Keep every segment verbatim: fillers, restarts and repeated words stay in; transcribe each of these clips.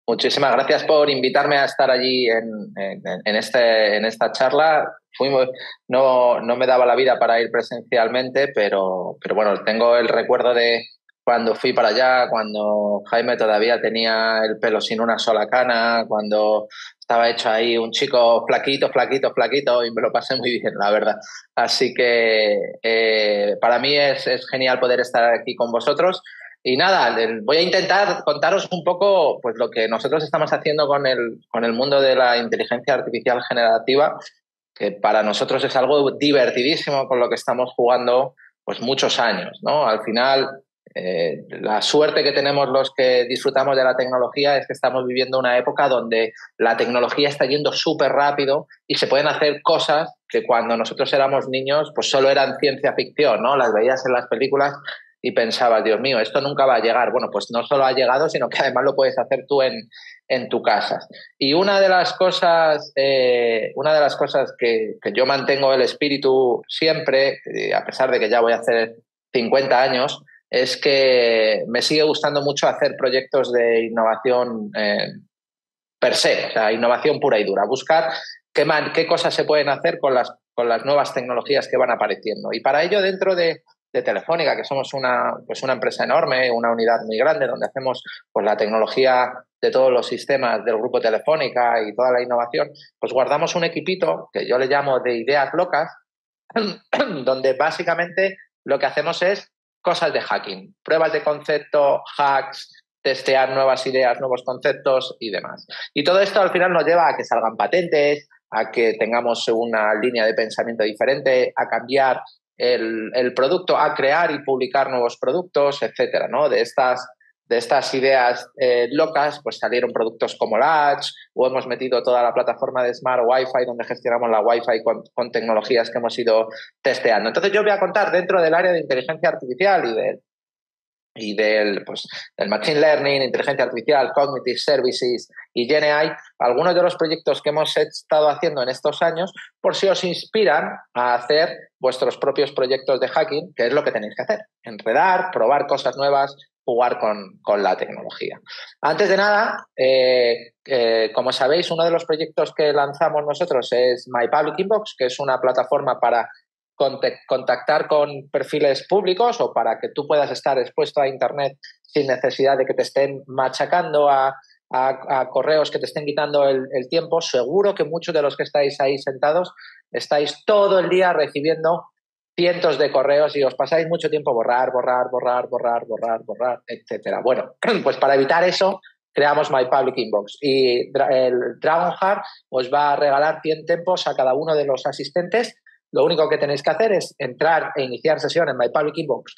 Muchísimas gracias por invitarme a estar allí en, en, en este, en esta charla. Fuimos, no, no me daba la vida para ir presencialmente, pero, pero bueno, tengo el recuerdo de cuando fui para allá, cuando Jaime todavía tenía el pelo sin una sola cana, cuando estaba hecho ahí un chico flaquito, flaquito, flaquito, y me lo pasé muy bien, la verdad. Así que eh, para mí es, es genial poder estar aquí con vosotros. Y nada, voy a intentar contaros un poco pues, lo que nosotros estamos haciendo con el, con el mundo de la inteligencia artificial generativa, que para nosotros es algo divertidísimo, con lo que estamos jugando pues, muchos años, ¿no? Al final, eh, la suerte que tenemos los que disfrutamos de la tecnología es que estamos viviendo una época donde la tecnología está yendo súper rápido y se pueden hacer cosas que cuando nosotros éramos niños pues solo eran ciencia ficción, ¿no? Las veías en las películas y pensabas, Dios mío, esto nunca va a llegar. Bueno, pues no solo ha llegado, sino que además lo puedes hacer tú en, en tu casa. Y una de las cosas, eh, una de las cosas que, que yo mantengo el espíritu siempre, eh, a pesar de que ya voy a hacer cincuenta años, es que me sigue gustando mucho hacer proyectos de innovación eh, per se, o sea, innovación pura y dura. Buscar qué, man, qué cosas se pueden hacer con las, con las nuevas tecnologías que van apareciendo. Y para ello, dentro de de Telefónica, que somos una, pues una empresa enorme, una unidad muy grande donde hacemos pues, la tecnología de todos los sistemas del grupo Telefónica y toda la innovación, pues guardamos un equipito que yo le llamo de ideas locas, donde básicamente lo que hacemos es cosas de hacking, pruebas de concepto, hacks, testear nuevas ideas, nuevos conceptos y demás. Y todo esto al final nos lleva a que salgan patentes, a que tengamos una línea de pensamiento diferente, a cambiar El, el producto, a crear y publicar nuevos productos, etcétera, ¿no? De estas, de estas ideas eh, locas, pues salieron productos como Latch, o hemos metido toda la plataforma de Smart Wi-Fi, donde gestionamos la Wi-Fi con, con tecnologías que hemos ido testeando. Entonces yo voy a contar dentro del área de inteligencia artificial y de y del, pues, del Machine Learning, Inteligencia Artificial, Cognitive Services y Gen A I, algunos de los proyectos que hemos estado haciendo en estos años, por si os inspiran a hacer vuestros propios proyectos de hacking, que es lo que tenéis que hacer, enredar, probar cosas nuevas, jugar con, con la tecnología. Antes de nada, eh, eh, como sabéis, uno de los proyectos que lanzamos nosotros es My Public Inbox, que es una plataforma para contactar con perfiles públicos o para que tú puedas estar expuesto a Internet sin necesidad de que te estén machacando a, a, a correos que te estén quitando el, el tiempo. Seguro que muchos de los que estáis ahí sentados estáis todo el día recibiendo cientos de correos y os pasáis mucho tiempo borrar, borrar, borrar, borrar, borrar, borrar, etcétera. Bueno, pues para evitar eso creamos My Public Inbox y el Dragonheart os va a regalar cien tiempos a cada uno de los asistentes. Lo único que tenéis que hacer es entrar e iniciar sesión en My Public Inbox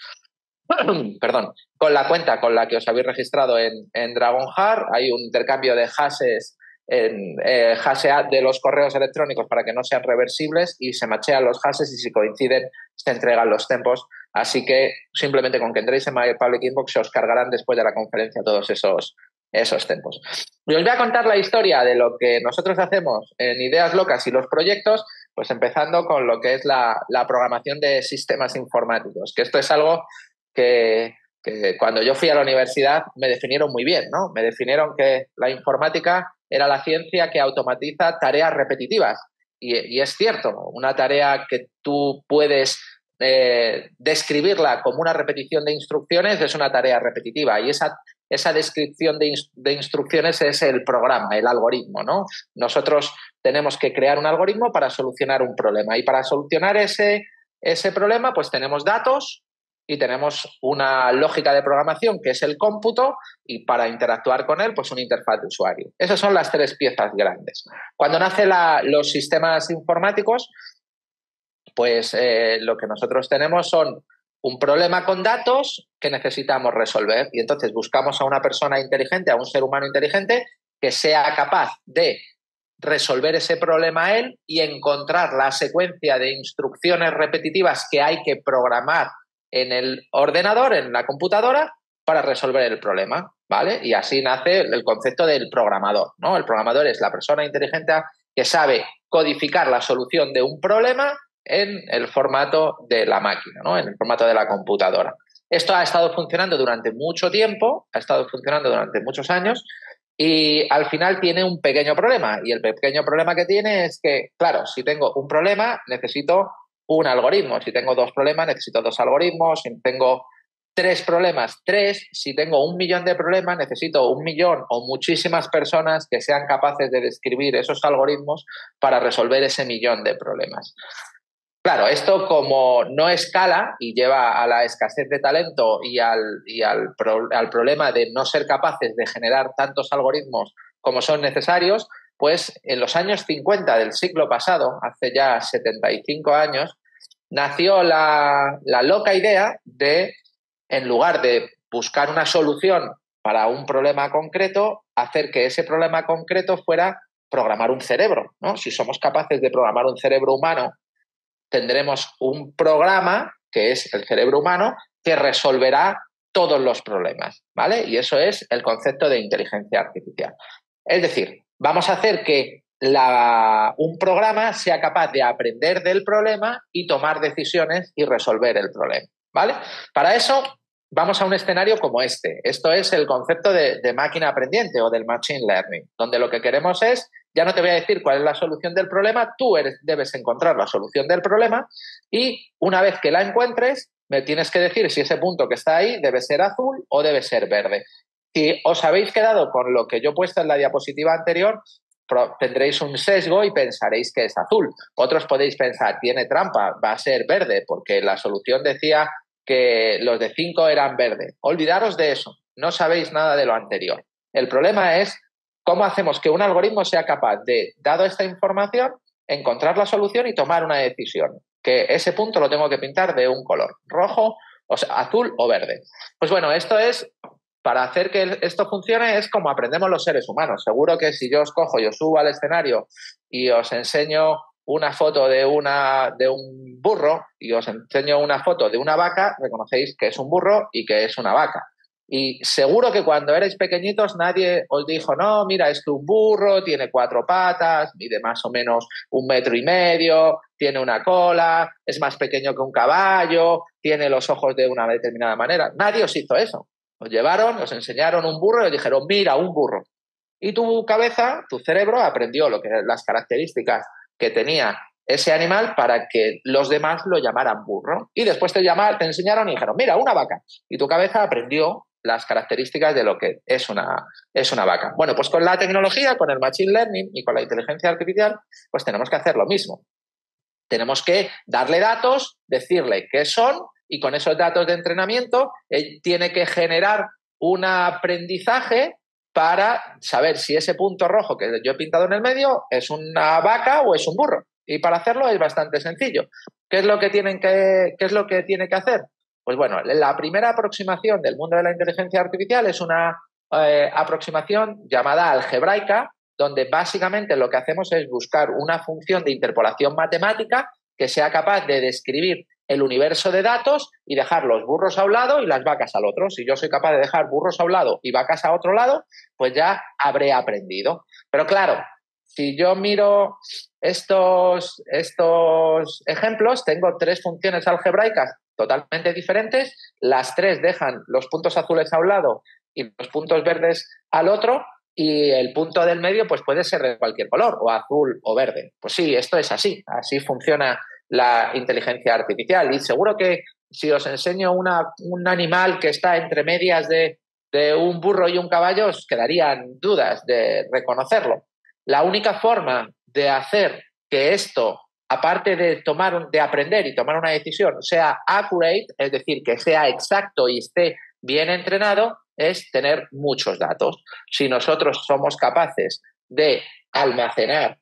perdón, con la cuenta con la que os habéis registrado en, en Dragonheart. Hay un intercambio de hashes, en, eh, hashead de los correos electrónicos para que no sean reversibles y se machean los hashes y si coinciden se entregan los tempos. Así que simplemente con que entréis en My Public Inbox se os cargarán después de la conferencia todos esos esos tempos. Y os voy a contar la historia de lo que nosotros hacemos en Ideas Locas y los proyectos, pues empezando con lo que es la, la programación de sistemas informáticos, que esto es algo que, que cuando yo fui a la universidad me definieron muy bien, ¿no? Me definieron que la informática era la ciencia que automatiza tareas repetitivas. Y, y es cierto, una tarea que tú puedes eh, describirla como una repetición de instrucciones es una tarea repetitiva y esa Esa descripción de, inst de instrucciones es el programa, el algoritmo, ¿no? Nosotros tenemos que crear un algoritmo para solucionar un problema y para solucionar ese, ese problema pues tenemos datos y tenemos una lógica de programación que es el cómputo y para interactuar con él pues una interfaz de usuario. Esas son las tres piezas grandes. Cuando nacen los sistemas informáticos pues eh, lo que nosotros tenemos son un problema con datos que necesitamos resolver y entonces buscamos a una persona inteligente, a un ser humano inteligente que sea capaz de resolver ese problema él y encontrar la secuencia de instrucciones repetitivas que hay que programar en el ordenador, en la computadora, para resolver el problema, ¿vale? Y así nace el concepto del programador, ¿no? El programador es la persona inteligente que sabe codificar la solución de un problema en el formato de la máquina, ¿no? En el formato de la computadora. Esto ha estado funcionando durante mucho tiempo, ha estado funcionando durante muchos años Y al final tiene un pequeño problema. Y el pequeño problema que tiene es que, claro, si tengo un problema, necesito un algoritmo. Si tengo dos problemas, necesito dos algoritmos. Si tengo tres problemas, tres. Si tengo un millón de problemas, necesito un millón o muchísimas personas que sean capaces de describir esos algoritmos para resolver ese millón de problemas. Claro, esto como no escala y lleva a la escasez de talento y al, y al, pro, al problema de no ser capaces de generar tantos algoritmos como son necesarios, pues en los años cincuenta del siglo pasado, hace ya setenta y cinco años, nació la, la loca idea de, en lugar de buscar una solución para un problema concreto, hacer que ese problema concreto fuera programar un cerebro, ¿no? Si somos capaces de programar un cerebro humano, tendremos un programa, que es el cerebro humano, que resolverá todos los problemas, ¿vale? Y eso es el concepto de inteligencia artificial. Es decir, vamos a hacer que la, un programa sea capaz de aprender del problema y tomar decisiones y resolver el problema, ¿vale? Para eso vamos a un escenario como este. Esto es el concepto de, de máquina aprendiente o del machine learning, donde lo que queremos es, ya no te voy a decir cuál es la solución del problema, tú eres, debes encontrar la solución del problema y una vez que la encuentres, me tienes que decir si ese punto que está ahí debe ser azul o debe ser verde. Si os habéis quedado con lo que yo he puesto en la diapositiva anterior, tendréis un sesgo y pensaréis que es azul. Otros podéis pensar, tiene trampa, va a ser verde, porque la solución decía que los de cinco eran verde. Olvidaros de eso, no sabéis nada de lo anterior. El problema es cómo hacemos que un algoritmo sea capaz de, dado esta información, encontrar la solución y tomar una decisión. Que ese punto lo tengo que pintar de un color, rojo, o sea, azul o verde. Pues bueno, esto es, para hacer que esto funcione, es como aprendemos los seres humanos. Seguro que si yo os cojo y os subo al escenario y os enseño una foto de, una, de un burro y os enseño una foto de una vaca, reconocéis que es un burro y que es una vaca. Y seguro que cuando erais pequeñitos nadie os dijo, no, mira, es que un burro tiene cuatro patas, mide más o menos un metro y medio, tiene una cola, es más pequeño que un caballo, tiene los ojos de una determinada manera. Nadie os hizo eso. Os llevaron, os enseñaron un burro y os dijeron, mira, un burro. Y tu cabeza, tu cerebro, aprendió lo que, las características que tenía ese animal para que los demás lo llamaran burro. Y después te, llamaron, te enseñaron y dijeron, mira, una vaca. Y tu cabeza aprendió las características de lo que es una, es una vaca. Bueno, pues con la tecnología, con el machine learning y con la inteligencia artificial, pues tenemos que hacer lo mismo. Tenemos que darle datos, decirle qué son y con esos datos de entrenamiento él tiene que generar un aprendizaje para saber si ese punto rojo que yo he pintado en el medio es una vaca o es un burro. Y para hacerlo es bastante sencillo. ¿Qué es lo que tienen que, qué es lo que tiene que hacer? Pues bueno, la primera aproximación del mundo de la inteligencia artificial es una eh, aproximación llamada algebraica, donde básicamente lo que hacemos es buscar una función de interpolación matemática que sea capaz de describir el universo de datos y dejar los burros a un lado y las vacas al otro. Si yo soy capaz de dejar burros a un lado y vacas a otro lado, pues ya habré aprendido. Pero claro, si yo miro estos, estos ejemplos, tengo tres funciones algebraicas totalmente diferentes. Las tres dejan los puntos azules a un lado y los puntos verdes al otro. Y el punto del medio pues puede ser de cualquier color, o azul o verde. Pues sí, esto es así. Así funciona la inteligencia artificial. Y seguro que si os enseño una, un animal que está entre medias de, de un burro y un caballo, os quedarían dudas de reconocerlo. La única forma de hacer que esto, aparte de, tomar, de aprender y tomar una decisión, sea accurate, es decir, que sea exacto y esté bien entrenado, es tener muchos datos. Si nosotros somos capaces de almacenar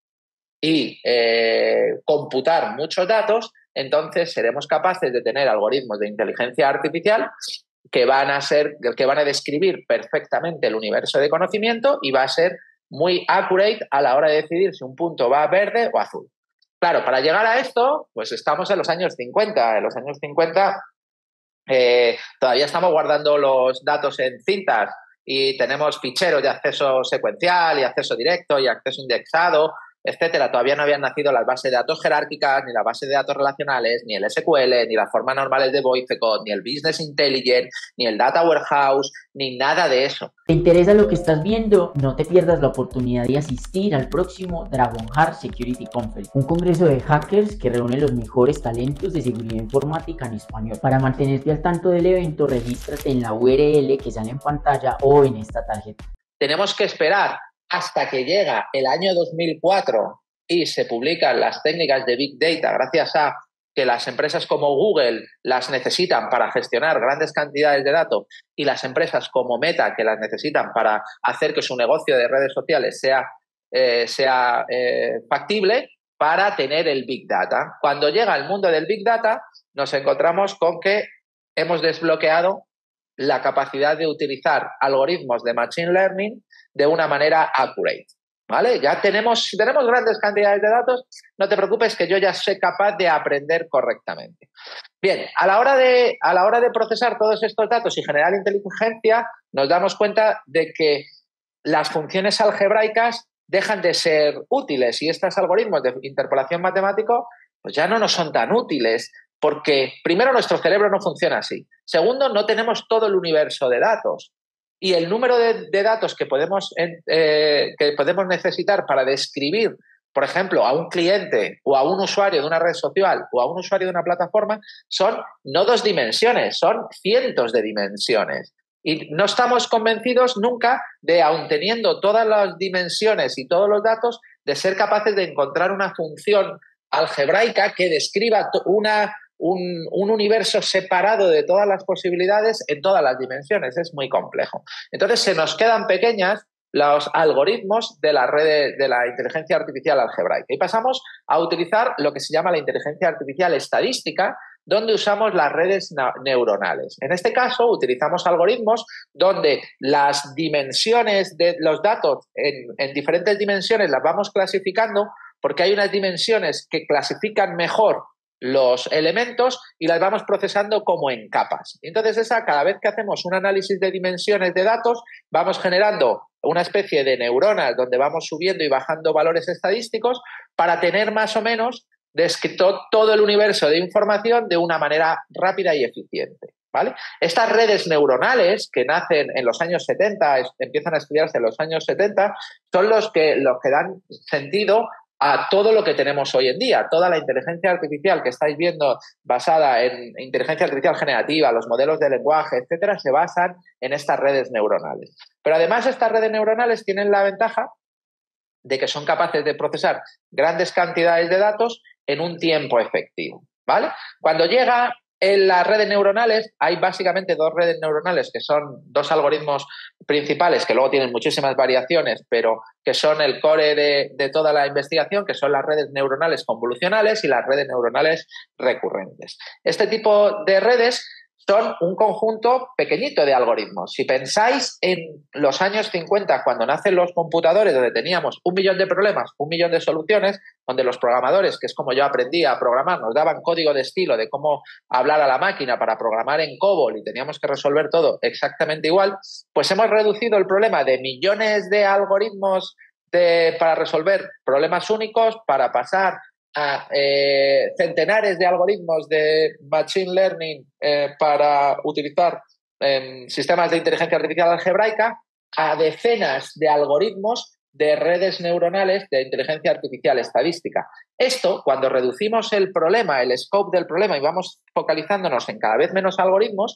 y eh, computar muchos datos, entonces seremos capaces de tener algoritmos de inteligencia artificial que van a ser, que van a describir perfectamente el universo de conocimiento y va a ser muy accurate a la hora de decidir si un punto va verde o azul. Claro, para llegar a esto, pues estamos en los años cincuenta. En los años cincuenta eh, todavía estamos guardando los datos en cintas y tenemos ficheros de acceso secuencial y acceso directo y acceso indexado etcétera, todavía no habían nacido las bases de datos jerárquicas, ni las bases de datos relacionales, ni el S Q L, ni las formas normales de Boificode, ni el Business Intelligence, ni el Data Warehouse, ni nada de eso. ¿Te interesa lo que estás viendo? No te pierdas la oportunidad de asistir al próximo Dragon Heart Security Conference, un congreso de hackers que reúne los mejores talentos de seguridad informática en español. Para mantenerte al tanto del evento, regístrate en la U R L que sale en pantalla o en esta tarjeta. Tenemos que esperar hasta que llega el año dos mil cuatro y se publican las técnicas de Big Data, gracias a que las empresas como Google las necesitan para gestionar grandes cantidades de datos y las empresas como Meta que las necesitan para hacer que su negocio de redes sociales sea, eh, sea eh, factible, para tener el Big Data. Cuando llega el mundo del Big Data, nos encontramos con que hemos desbloqueado la capacidad de utilizar algoritmos de Machine Learning de una manera accurate. ¿Vale? Ya tenemos, si tenemos grandes cantidades de datos, no te preocupes que yo ya soy capaz de aprender correctamente. Bien, a la hora de, a la hora de procesar todos estos datos y generar inteligencia, nos damos cuenta de que las funciones algebraicas dejan de ser útiles y estos algoritmos de interpolación matemático pues ya no nos son tan útiles porque, primero, nuestro cerebro no funciona así. Segundo, no tenemos todo el universo de datos. Y el número de, de datos que podemos, eh, que podemos necesitar para describir, por ejemplo, a un cliente o a un usuario de una red social o a un usuario de una plataforma son no dos dimensiones, son cientos de dimensiones. Y no estamos convencidos nunca de, aun teniendo todas las dimensiones y todos los datos, de ser capaces de encontrar una función algebraica que describa una... Un, un universo separado de todas las posibilidades en todas las dimensiones. Es muy complejo. Entonces, se nos quedan pequeñas los algoritmos de la red de la inteligencia artificial algebraica y pasamos a utilizar lo que se llama la inteligencia artificial estadística, donde usamos las redes neuronales. En este caso, utilizamos algoritmos donde las dimensiones de los datos en, en diferentes dimensiones las vamos clasificando porque hay unas dimensiones que clasifican mejor los elementos y las vamos procesando como en capas. Entonces, esa, cada vez que hacemos un análisis de dimensiones de datos, vamos generando una especie de neuronas donde vamos subiendo y bajando valores estadísticos para tener más o menos descrito todo el universo de información de una manera rápida y eficiente. ¿Vale? Estas redes neuronales que nacen en los años setenta, empiezan a estudiarse en los años setenta, son los que, los que dan sentido a todo lo que tenemos hoy en día. Toda la inteligencia artificial que estáis viendo basada en inteligencia artificial generativa, los modelos de lenguaje, etcétera, se basan en estas redes neuronales. Pero además estas redes neuronales tienen la ventaja de que son capaces de procesar grandes cantidades de datos en un tiempo efectivo, ¿vale? Cuando llega en las redes neuronales, hay básicamente dos redes neuronales que son dos algoritmos principales que luego tienen muchísimas variaciones, pero que son el core de, de toda la investigación, que son las redes neuronales convolucionales y las redes neuronales recurrentes. Este tipo de redes son un conjunto pequeñito de algoritmos. Si pensáis en los años cincuenta, cuando nacen los computadores, donde teníamos un millón de problemas, un millón de soluciones, donde los programadores, que es como yo aprendí a programar, nos daban código de estilo de cómo hablar a la máquina para programar en COBOL y teníamos que resolver todo exactamente igual, pues hemos reducido el problema de millones de algoritmos de, para resolver problemas únicos para pasar a eh, centenares de algoritmos de Machine Learning eh, para utilizar eh, sistemas de inteligencia artificial algebraica, a decenas de algoritmos de redes neuronales de inteligencia artificial estadística. Esto, cuando reducimos el problema, el scope del problema y vamos focalizándonos en cada vez menos algoritmos,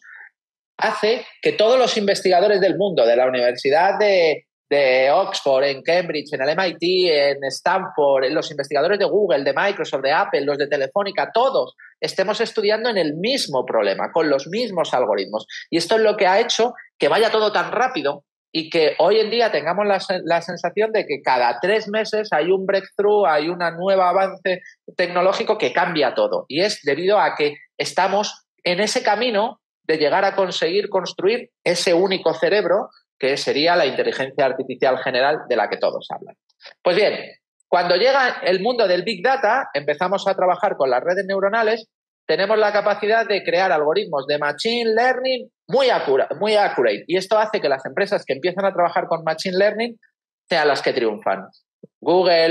hace que todos los investigadores del mundo, de la Universidad de de Oxford, en Cambridge, en el M I T, en Stanford, en los investigadores de Google, de Microsoft, de Apple, los de Telefónica, todos estemos estudiando en el mismo problema, con los mismos algoritmos. Y esto es lo que ha hecho que vaya todo tan rápido y que hoy en día tengamos la, la sensación de que cada tres meses hay un breakthrough, hay un nuevo avance tecnológico que cambia todo. Y es debido a que estamos en ese camino de llegar a conseguir construir ese único cerebro que sería la inteligencia artificial general de la que todos hablan. Pues bien, cuando llega el mundo del Big Data, empezamos a trabajar con las redes neuronales, tenemos la capacidad de crear algoritmos de Machine Learning muy, accurate, muy accurate. Y esto hace que las empresas que empiezan a trabajar con Machine Learning sean las que triunfan. Google,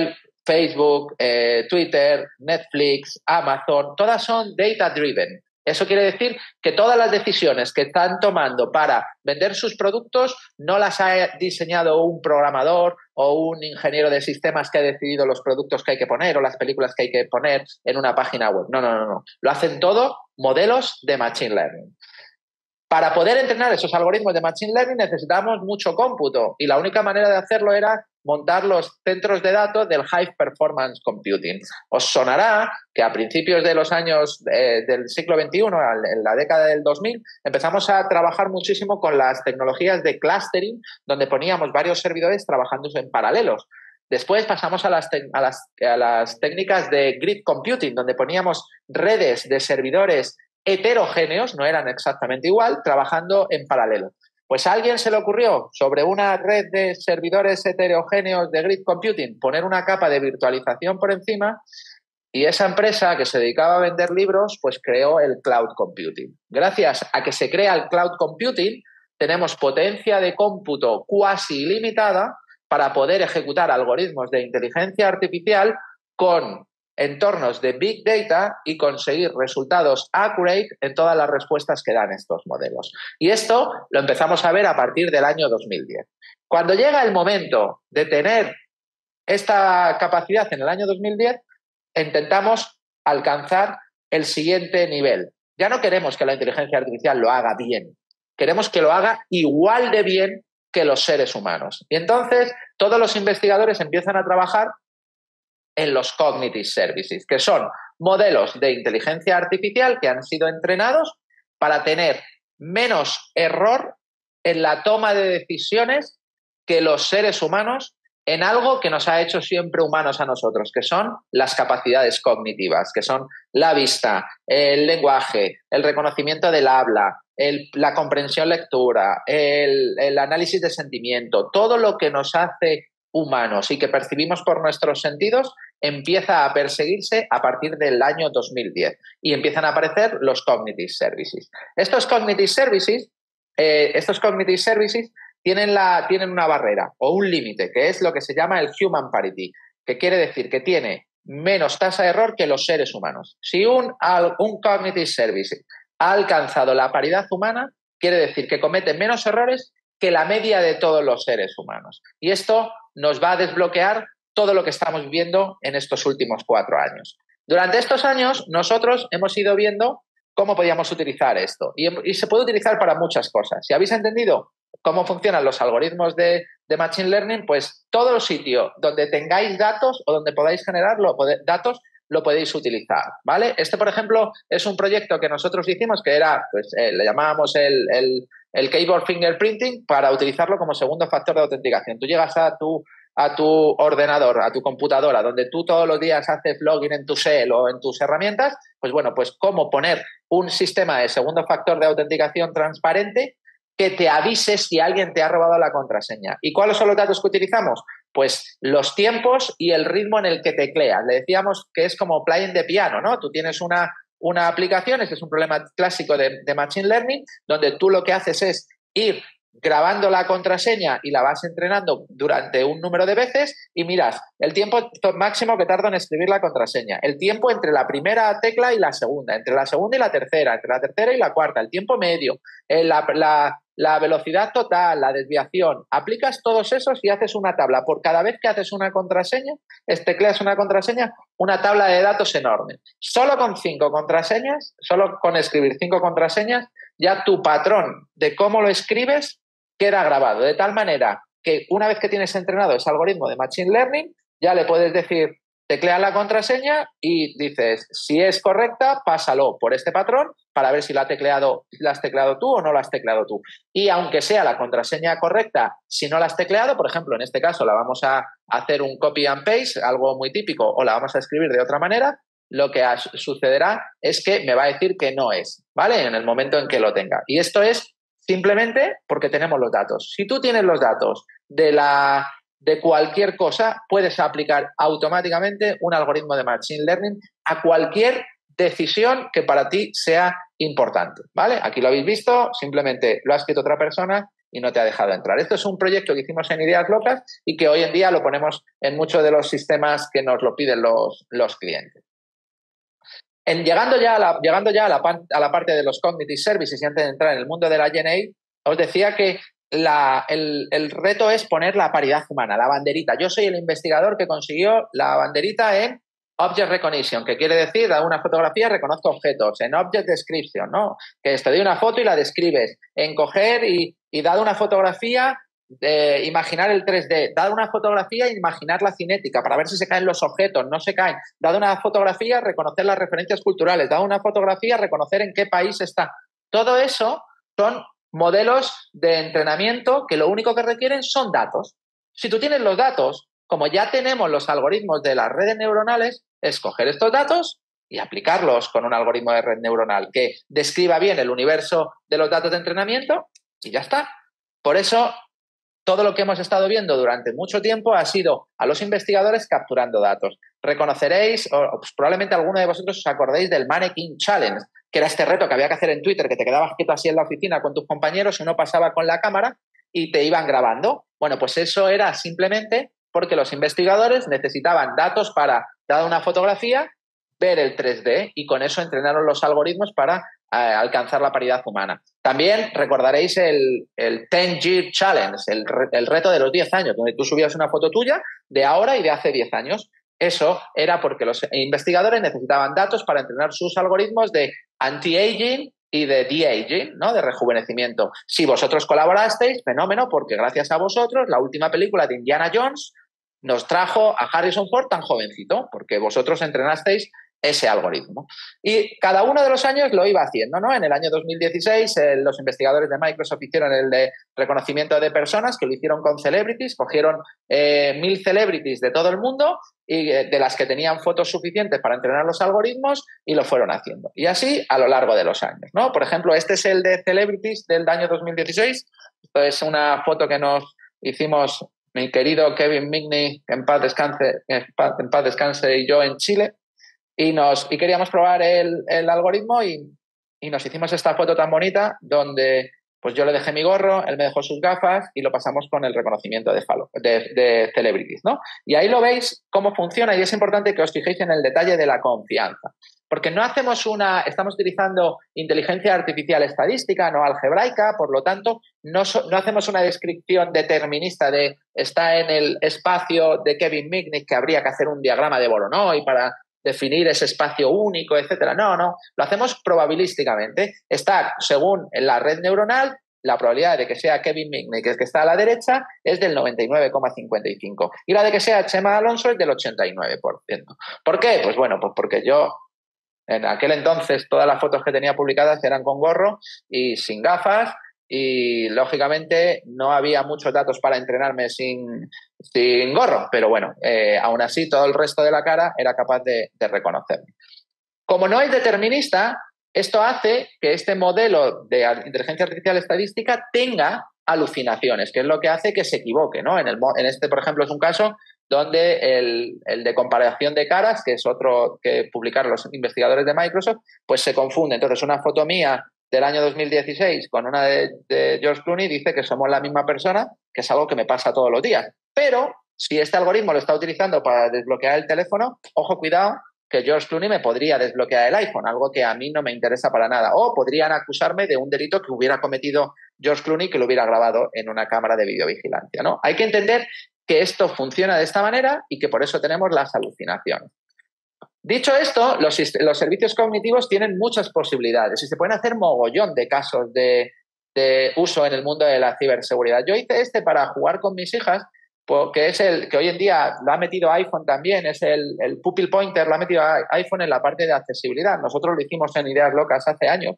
Facebook, eh, Twitter, Netflix, Amazon, todas son data driven. Eso quiere decir que todas las decisiones que están tomando para vender sus productos no las ha diseñado un programador o un ingeniero de sistemas que ha decidido los productos que hay que poner o las películas que hay que poner en una página web. No, no, no, no. Lo hacen todo modelos de Machine Learning. Para poder entrenar esos algoritmos de Machine Learning necesitamos mucho cómputo y la única manera de hacerlo era montar los centros de datos del High Performance Computing. Os sonará que a principios de los años eh, del siglo veintiuno, en la década del dos mil, empezamos a trabajar muchísimo con las tecnologías de clustering, donde poníamos varios servidores trabajando en paralelos. Después pasamos a las, a, las, a las técnicas de grid computing, donde poníamos redes de servidores heterogéneos, no eran exactamente igual, trabajando en paralelo. Pues a alguien se le ocurrió, sobre una red de servidores heterogéneos de grid computing, poner una capa de virtualización por encima y esa empresa que se dedicaba a vender libros, pues creó el cloud computing. Gracias a que se crea el cloud computing, tenemos potencia de cómputo cuasi ilimitada para poder ejecutar algoritmos de inteligencia artificial con entornos de Big Data y conseguir resultados accurate en todas las respuestas que dan estos modelos. Y esto lo empezamos a ver a partir del año dos mil diez. Cuando llega el momento de tener esta capacidad en el año dos mil diez, intentamos alcanzar el siguiente nivel. Ya no queremos que la inteligencia artificial lo haga bien, queremos que lo haga igual de bien que los seres humanos. Y entonces todos los investigadores empiezan a trabajar en los Cognitive Services, que son modelos de inteligencia artificial que han sido entrenados para tener menos error en la toma de decisiones que los seres humanos en algo que nos ha hecho siempre humanos a nosotros, que son las capacidades cognitivas, que son la vista, el lenguaje, el reconocimiento del habla, el, la comprensión lectura, el, el análisis de sentimiento, todo lo que nos hace humanos y que percibimos por nuestros sentidos empieza a perseguirse a partir del año dos mil diez y empiezan a aparecer los Cognitive Services. Estos Cognitive Services, eh, estos Cognitive Services tienen, la, tienen una barrera o un límite, que es lo que se llama el Human Parity, que quiere decir que tiene menos tasa de error que los seres humanos. Si un, un Cognitive Service ha alcanzado la paridad humana, quiere decir que comete menos errores que la media de todos los seres humanos. Y esto nos va a desbloquear todo lo que estamos viendo en estos últimos cuatro años. Durante estos años, nosotros hemos ido viendo cómo podíamos utilizar esto. Y, y se puede utilizar para muchas cosas. Si habéis entendido cómo funcionan los algoritmos de, de Machine Learning, pues todo el sitio donde tengáis datos o donde podáis generar lo, datos, lo podéis utilizar, ¿vale? Este, por ejemplo, es un proyecto que nosotros hicimos que era, pues, eh, le llamábamos el, el, el keyboard fingerprinting para utilizarlo como segundo factor de autenticación. Tú llegas a tu, a tu ordenador, a tu computadora, donde tú todos los días haces login en tu Shell o en tus herramientas, pues bueno, pues cómo poner un sistema de segundo factor de autenticación transparente que te avise si alguien te ha robado la contraseña. ¿Y cuáles son los datos que utilizamos? Pues los tiempos y el ritmo en el que tecleas. Le decíamos que es como playing de piano, ¿no? Tú tienes una, una aplicación, este es un problema clásico de, de Machine Learning, donde tú lo que haces es ir grabando la contraseña y la vas entrenando durante un número de veces y miras el tiempo máximo que tarda en escribir la contraseña, el tiempo entre la primera tecla y la segunda, entre la segunda y la tercera, entre la tercera y la cuarta, el tiempo medio, la, la, la velocidad total, la desviación. Aplicas todos esos y haces una tabla. Por cada vez que haces una contraseña, tecleas una contraseña, una tabla de datos enorme. Solo con cinco contraseñas, solo con escribir cinco contraseñas, ya tu patrón de cómo lo escribes queda grabado, de tal manera que una vez que tienes entrenado ese algoritmo de Machine Learning, ya le puedes decir, teclea la contraseña y dices, si es correcta, pásalo por este patrón para ver si la, ha tecleado, la has tecleado tú o no la has tecleado tú. Y aunque sea la contraseña correcta, si no la has tecleado, por ejemplo, en este caso la vamos a hacer un copy and paste, algo muy típico, o la vamos a escribir de otra manera, lo que sucederá es que me va a decir que no es, ¿vale? En el momento en que lo tenga. Y esto es simplemente porque tenemos los datos. Si tú tienes los datos de, la, de cualquier cosa, puedes aplicar automáticamente un algoritmo de Machine Learning a cualquier decisión que para ti sea importante, ¿vale? Aquí lo habéis visto, simplemente lo ha escrito otra persona y no te ha dejado entrar. Esto es un proyecto que hicimos en Ideas Locas y que hoy en día lo ponemos en muchos de los sistemas que nos lo piden los, los clientes. En, llegando ya, a la, llegando ya a, la, a la parte de los Cognitive Services y antes de entrar en el mundo de la G N A, os decía que la, el, el reto es poner la paridad humana, la banderita. Yo soy el investigador que consiguió la banderita en Object Recognition, que quiere decir, da una fotografía, reconozco objetos. En Object Description, ¿no? Que te doy una foto y la describes. En coger y, y dado una fotografía, de imaginar el tres D. Dado una fotografía, imaginar la cinética para ver si se caen los objetos, no se caen. Dado una fotografía, reconocer las referencias culturales. Dado una fotografía, reconocer en qué país está. Todo eso son modelos de entrenamiento que lo único que requieren son datos. Si tú tienes los datos, como ya tenemos los algoritmos de las redes neuronales, es coger estos datos y aplicarlos con un algoritmo de red neuronal que describa bien el universo de los datos de entrenamiento y ya está. Por eso, todo lo que hemos estado viendo durante mucho tiempo ha sido a los investigadores capturando datos. Reconoceréis, o pues probablemente alguno de vosotros os acordéis del Mannequin Challenge, que era este reto que había que hacer en Twitter, que te quedabas quieto así en la oficina con tus compañeros, uno pasaba con la cámara y te iban grabando. Bueno, pues eso era simplemente porque los investigadores necesitaban datos para, dada una fotografía, ver el tres D y con eso entrenaron los algoritmos para eh, alcanzar la paridad humana. También recordaréis el, el ten year Challenge, el, el reto de los diez años, donde tú subías una foto tuya de ahora y de hace diez años. Eso era porque los investigadores necesitaban datos para entrenar sus algoritmos de anti-aging y de de-aging, ¿no? De rejuvenecimiento. Si vosotros colaborasteis, fenómeno, porque gracias a vosotros la última película de Indiana Jones nos trajo a Harrison Ford tan jovencito, porque vosotros entrenasteis ese algoritmo. Y cada uno de los años lo iba haciendo, ¿no? En el año dos mil dieciséis, eh, los investigadores de Microsoft hicieron el de reconocimiento de personas, que lo hicieron con celebrities, cogieron eh, mil celebrities de todo el mundo y eh, de las que tenían fotos suficientes para entrenar los algoritmos y lo fueron haciendo. Y así a lo largo de los años, ¿no? Por ejemplo, este es el de celebrities del año dos mil dieciséis. Esto es una foto que nos hicimos mi querido Kevin Mitnick, en paz descanse, en paz, en paz descanse, y yo en Chile. Y, nos, y queríamos probar el, el algoritmo y, y nos hicimos esta foto tan bonita donde pues yo le dejé mi gorro, él me dejó sus gafas y lo pasamos con el reconocimiento de, falo, de, de celebrities, ¿no? Y ahí lo veis cómo funciona y es importante que os fijéis en el detalle de la confianza. Porque no hacemos una, estamos utilizando inteligencia artificial estadística, no algebraica, por lo tanto, no, so, no hacemos una descripción determinista de está en el espacio de Kevin Mitnick que habría que hacer un diagrama de Voronoi para definir ese espacio único, etcétera. No, no, lo hacemos probabilísticamente. Está, según la red neuronal, la probabilidad de que sea Kevin Mitnick, el que está a la derecha, es del noventa y nueve coma cincuenta y cinco y la de que sea Chema Alonso es del ochenta y nueve por ciento. ¿Por qué? Pues bueno, pues porque yo en aquel entonces todas las fotos que tenía publicadas eran con gorro y sin gafas y lógicamente no había muchos datos para entrenarme sin, sin gorro, pero bueno, eh, aún así todo el resto de la cara era capaz de, de reconocerme. Como no es determinista, esto hace que este modelo de inteligencia artificial estadística tenga alucinaciones, que es lo que hace que se equivoque, ¿no? En, el, en este, por ejemplo, es un caso donde el, el de comparación de caras, que es otro que publicaron los investigadores de Microsoft, pues se confunde. Entonces, una foto mía del año dos mil dieciséis con una de, de George Clooney dice que somos la misma persona, que es algo que me pasa todos los días. Pero si este algoritmo lo está utilizando para desbloquear el teléfono, ojo, cuidado, que George Clooney me podría desbloquear el iPhone, algo que a mí no me interesa para nada. O podrían acusarme de un delito que hubiera cometido George Clooney, que lo hubiera grabado en una cámara de videovigilancia, ¿no? Hay que entender que esto funciona de esta manera y que por eso tenemos las alucinaciones. Dicho esto, los, los servicios cognitivos tienen muchas posibilidades y se pueden hacer mogollón de casos de, de uso en el mundo de la ciberseguridad. Yo hice este para jugar con mis hijas, que es el que hoy en día lo ha metido iPhone también, es el, el Pupil Pointer, lo ha metido iPhone en la parte de accesibilidad. Nosotros lo hicimos en Ideas Locas hace años.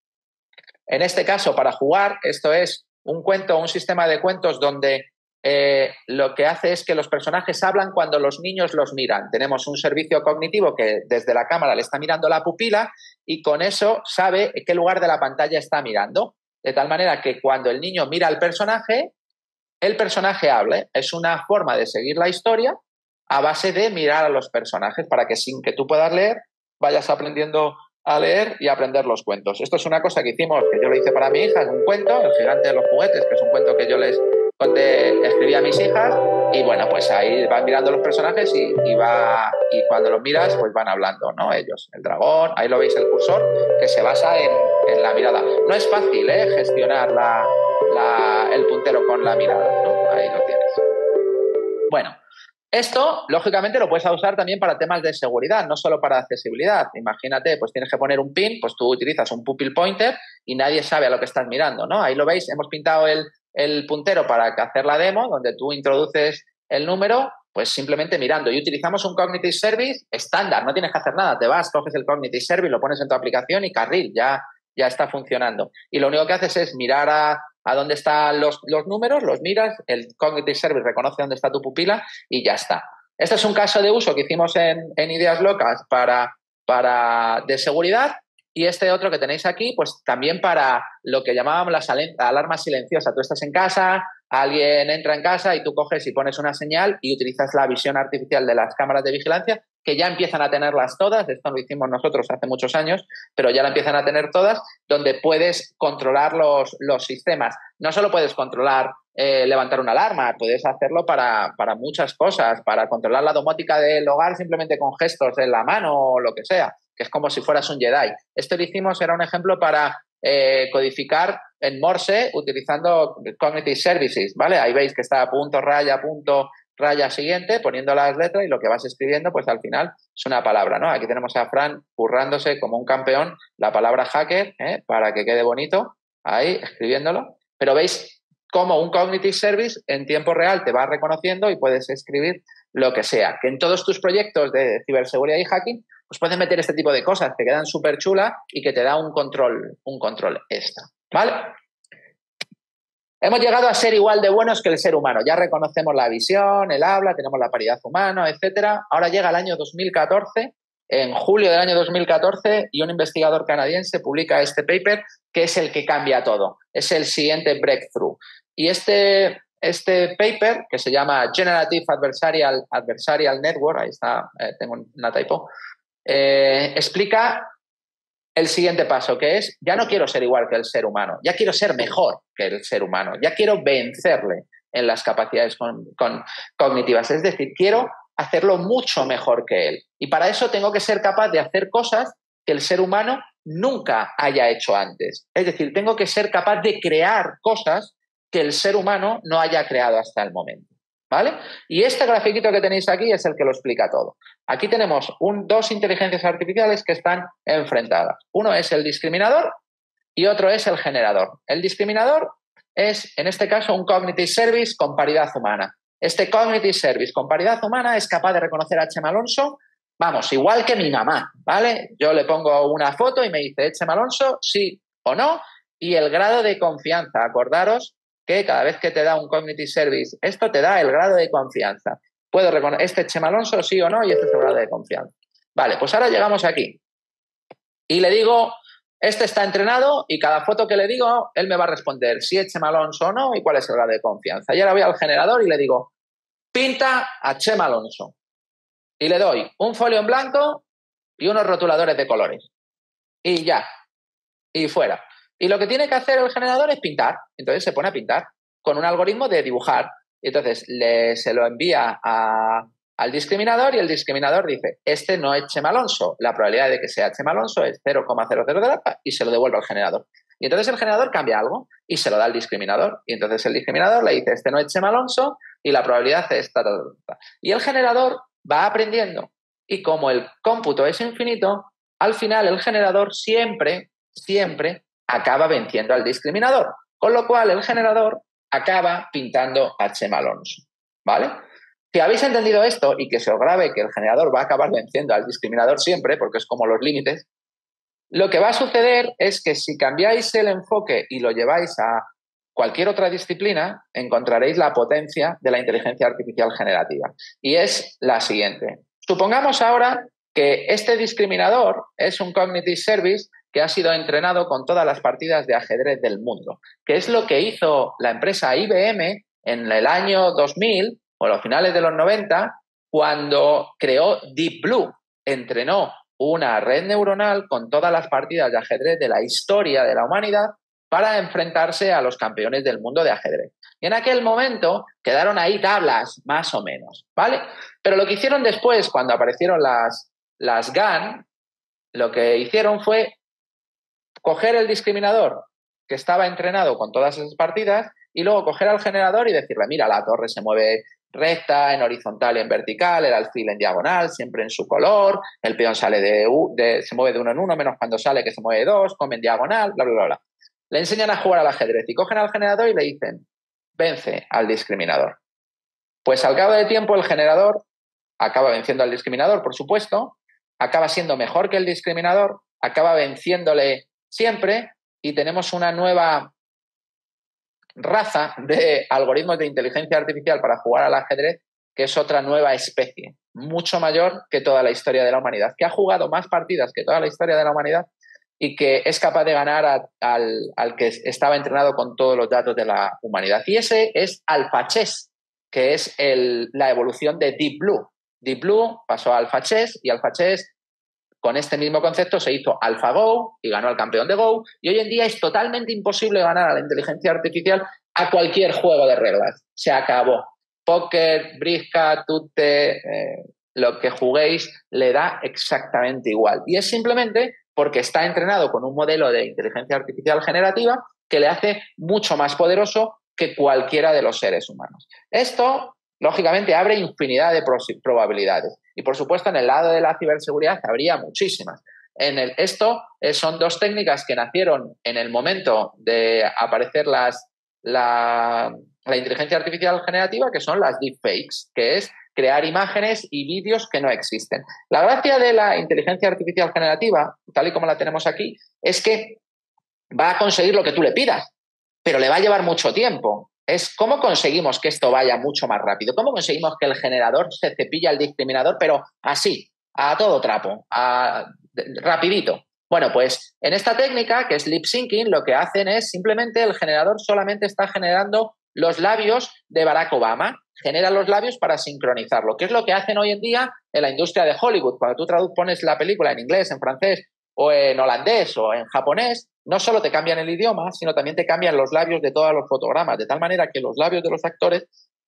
En este caso, para jugar, esto es un cuento, un sistema de cuentos donde Eh, lo que hace es que los personajes hablan cuando los niños los miran. Tenemos un servicio cognitivo que desde la cámara le está mirando la pupila y con eso sabe qué lugar de la pantalla está mirando. De tal manera que cuando el niño mira al personaje, el personaje hable. Es una forma de seguir la historia a base de mirar a los personajes para que sin que tú puedas leer vayas aprendiendo a leer y a aprender los cuentos. Esto es una cosa que hicimos, que yo lo hice para mi hija, es un cuento, El gigante de los juguetes, que es un cuento que yo les conté, escribí a mis hijas, y bueno, pues ahí van mirando los personajes y, y, va, y cuando los miras, pues van hablando, ¿no? Ellos, el dragón, ahí lo veis el cursor, que se basa en, en la mirada. No es fácil, ¿eh? Gestionar la, la, el puntero con la mirada, ¿no? Ahí lo tienes. Bueno, esto, lógicamente, lo puedes usar también para temas de seguridad, no solo para accesibilidad. Imagínate, pues tienes que poner un pin, pues tú utilizas un pupil pointer y nadie sabe a lo que estás mirando, ¿no? Ahí lo veis, hemos pintado el, el puntero para hacer la demo, donde tú introduces el número, pues simplemente mirando. Y utilizamos un Cognitive Service estándar, no tienes que hacer nada. Te vas, coges el Cognitive Service, lo pones en tu aplicación y carril, ya, ya está funcionando. Y lo único que haces es mirar a... a dónde están los, los números, los miras, el Cognitive Service reconoce dónde está tu pupila y ya está. Este es un caso de uso que hicimos en, en Ideas Locas para, para, de seguridad, y este otro que tenéis aquí, pues también para lo que llamábamos la alarma silenciosa. Tú estás en casa, alguien entra en casa y tú coges y pones una señal y utilizas la visión artificial de las cámaras de vigilancia, que ya empiezan a tenerlas todas. Esto lo hicimos nosotros hace muchos años, pero ya la empiezan a tener todas, donde puedes controlar los, los sistemas. No solo puedes controlar eh, levantar una alarma, puedes hacerlo para, para muchas cosas, para controlar la domótica del hogar simplemente con gestos en la mano o lo que sea, que es como si fueras un Jedi. Esto lo hicimos, era un ejemplo para eh, codificar en Morse utilizando Cognitive Services, ¿vale? Ahí veis que está punto, raya, punto, raya siguiente, poniendo las letras, y lo que vas escribiendo, pues al final es una palabra, ¿no? Aquí tenemos a Fran currándose como un campeón la palabra hacker, ¿eh? Para que quede bonito, ahí escribiéndolo. Pero veis cómo un Cognitive Service en tiempo real te va reconociendo y puedes escribir lo que sea. Que en todos tus proyectos de ciberseguridad y hacking, pues puedes meter este tipo de cosas que quedan súper chulas y que te da un control, un control extra, ¿vale? Hemos llegado a ser igual de buenos que el ser humano. Ya reconocemos la visión, el habla, tenemos la paridad humana, etcétera. Ahora llega el año dos mil catorce, en julio del año dos mil catorce, y un investigador canadiense publica este paper, que es el que cambia todo. Es el siguiente breakthrough. Y este, este paper, que se llama Generative Adversarial, Adversarial Network, ahí está, eh, tengo una typo, eh, explica el siguiente paso, que es, ya no quiero ser igual que el ser humano, ya quiero ser mejor que el ser humano, ya quiero vencerle en las capacidades con, con, cognitivas. Es decir, quiero hacerlo mucho mejor que él. Y para eso tengo que ser capaz de hacer cosas que el ser humano nunca haya hecho antes. Es decir, tengo que ser capaz de crear cosas que el ser humano no haya creado hasta el momento, ¿vale? Y este grafiquito que tenéis aquí es el que lo explica todo. Aquí tenemos un, dos inteligencias artificiales que están enfrentadas. Uno es el discriminador y otro es el generador. El discriminador es, en este caso, un Cognitive Service con paridad humana. Este Cognitive Service con paridad humana es capaz de reconocer a Chema Alonso, vamos, igual que mi mamá, ¿vale? Yo le pongo una foto y me dice, ¿Chema Alonso? Sí o no. Y el grado de confianza, acordaros que cada vez que te da un Cognitive Service, esto te da el grado de confianza. Puedo reconocer, este es Chema Alonso, sí o no, y este es el grado de confianza. Vale, pues ahora llegamos aquí. Y le digo, este está entrenado, y cada foto que le digo, él me va a responder si es Chema Alonso o no y cuál es el grado de confianza. Y ahora voy al generador y le digo, pinta a Chema Alonso. Y le doy un folio en blanco y unos rotuladores de colores. Y ya. Y fuera. Y lo que tiene que hacer el generador es pintar. Entonces se pone a pintar con un algoritmo de dibujar. Y entonces le, se lo envía a, al discriminador, y el discriminador dice, este no es Chema Alonso. La probabilidad de que sea Chema Alonso es cero coma cero cero cero, y se lo devuelve al generador. Y entonces el generador cambia algo y se lo da al discriminador. Y entonces el discriminador le dice, este no es Chema Alonso y la probabilidad es ta, ta, ta, ta. Y el generador va aprendiendo. Y como el cómputo es infinito, al final el generador siempre, siempre acaba venciendo al discriminador, con lo cual el generador acaba pintando a Chema Alonso, ¿vale? Si habéis entendido esto y que se os grabe que el generador va a acabar venciendo al discriminador siempre, porque es como los límites, lo que va a suceder es que si cambiáis el enfoque y lo lleváis a cualquier otra disciplina, encontraréis la potencia de la inteligencia artificial generativa. Y es la siguiente. Supongamos ahora que este discriminador es un Cognitive Service que ha sido entrenado con todas las partidas de ajedrez del mundo, que es lo que hizo la empresa I B M en el año dos mil o a los finales de los noventa, cuando creó Deep Blue. Entrenó una red neuronal con todas las partidas de ajedrez de la historia de la humanidad para enfrentarse a los campeones del mundo de ajedrez. Y en aquel momento quedaron ahí tablas, más o menos, ¿vale? Pero lo que hicieron después, cuando aparecieron las, las GAN, lo que hicieron fue coger el discriminador que estaba entrenado con todas esas partidas y luego coger al generador y decirle, mira, la torre se mueve recta, en horizontal y en vertical, el alfil en diagonal, siempre en su color, el peón sale de, de se mueve de uno en uno, menos cuando sale que se mueve de dos, come en diagonal, bla, bla, bla, bla. Le enseñan a jugar al ajedrez y cogen al generador y le dicen, vence al discriminador. Pues al cabo de tiempo el generador acaba venciendo al discriminador, por supuesto, acaba siendo mejor que el discriminador, acaba venciéndole siempre y tenemos una nueva raza de algoritmos de inteligencia artificial para jugar al ajedrez, que es otra nueva especie, mucho mayor que toda la historia de la humanidad, que ha jugado más partidas que toda la historia de la humanidad y que es capaz de ganar a, al, al que estaba entrenado con todos los datos de la humanidad. Y ese es AlphaChess, que es el, la evolución de Deep Blue. Deep Blue pasó a AlphaChess y AlphaChess con este mismo concepto se hizo AlphaGo y ganó al campeón de Go, y hoy en día es totalmente imposible ganar a la inteligencia artificial a cualquier juego de reglas. Se acabó. Póker, brisca, tute, eh, lo que juguéis le da exactamente igual. Y es simplemente porque está entrenado con un modelo de inteligencia artificial generativa que le hace mucho más poderoso que cualquiera de los seres humanos. Esto, lógicamente, abre infinidad de probabilidades. Y, por supuesto, en el lado de la ciberseguridad habría muchísimas. En el, esto eh, son dos técnicas que nacieron en el momento de aparecer las, la, la inteligencia artificial generativa, que son las deepfakes, que es crear imágenes y vídeos que no existen. La gracia de la inteligencia artificial generativa, tal y como la tenemos aquí, es que va a conseguir lo que tú le pidas, pero le va a llevar mucho tiempo. Es cómo conseguimos que esto vaya mucho más rápido, cómo conseguimos que el generador se cepilla el discriminador, pero así, a todo trapo, a, rapidito. Bueno, pues en esta técnica, que es lip syncing, lo que hacen es simplemente el generador solamente está generando los labios de Barack Obama, genera los labios para sincronizarlo, que es lo que hacen hoy en día en la industria de Hollywood. Cuando tú pones la película en inglés, en francés, o en holandés o en japonés, no solo te cambian el idioma, sino también te cambian los labios de todos los fotogramas, de tal manera que los labios de los actores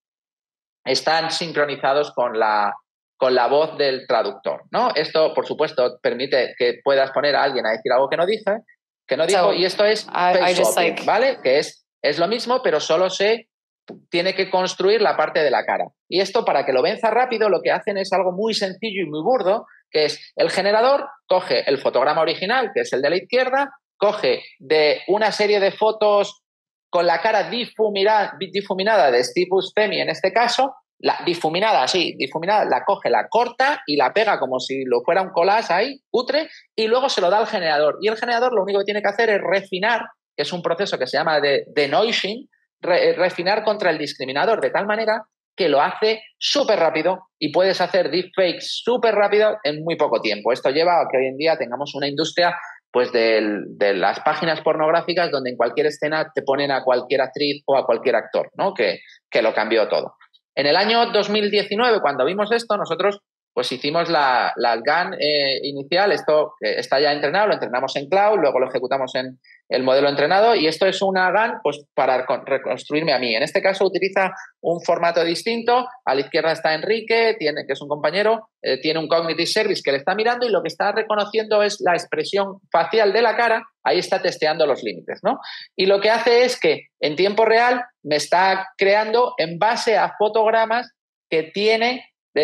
están sincronizados con la, con la voz del traductor, ¿no? Esto, por supuesto, permite que puedas poner a alguien a decir algo que no dice, que no dijo, so, y esto es I, face I just swapping, like... ¿vale? Que es, es lo mismo, pero solo se tiene que construir la parte de la cara. Y esto, para que lo venza rápido, lo que hacen es algo muy sencillo y muy burdo, que es el generador coge el fotograma original, que es el de la izquierda, coge de una serie de fotos con la cara difuminada, difuminada de Steve Buscemi en este caso, la difuminada, sí, difuminada, la coge, la corta y la pega como si lo fuera un collage ahí, cutre, y luego se lo da al generador. Y el generador lo único que tiene que hacer es refinar, que es un proceso que se llama de denoising, re, refinar contra el discriminador, de tal manera que lo hace súper rápido y puedes hacer deepfakes súper rápido en muy poco tiempo. Esto lleva a que hoy en día tengamos una industria pues de, de las páginas pornográficas donde en cualquier escena te ponen a cualquier actriz o a cualquier actor, ¿no? Que, que lo cambió todo. En el año dos mil diecinueve, cuando vimos esto, nosotros pues hicimos la, la GAN eh, inicial. Esto eh, está ya entrenado, lo entrenamos en cloud, luego lo ejecutamos en el modelo entrenado, y esto es una GAN pues para reconstruirme a mí. En este caso utiliza un formato distinto. A la izquierda está Enrique, tiene, que es un compañero, eh, tiene un Cognitive Service que le está mirando y lo que está reconociendo es la expresión facial de la cara. Ahí está testeando los límites, ¿no? Y lo que hace es que en tiempo real me está creando en base a fotogramas que tiene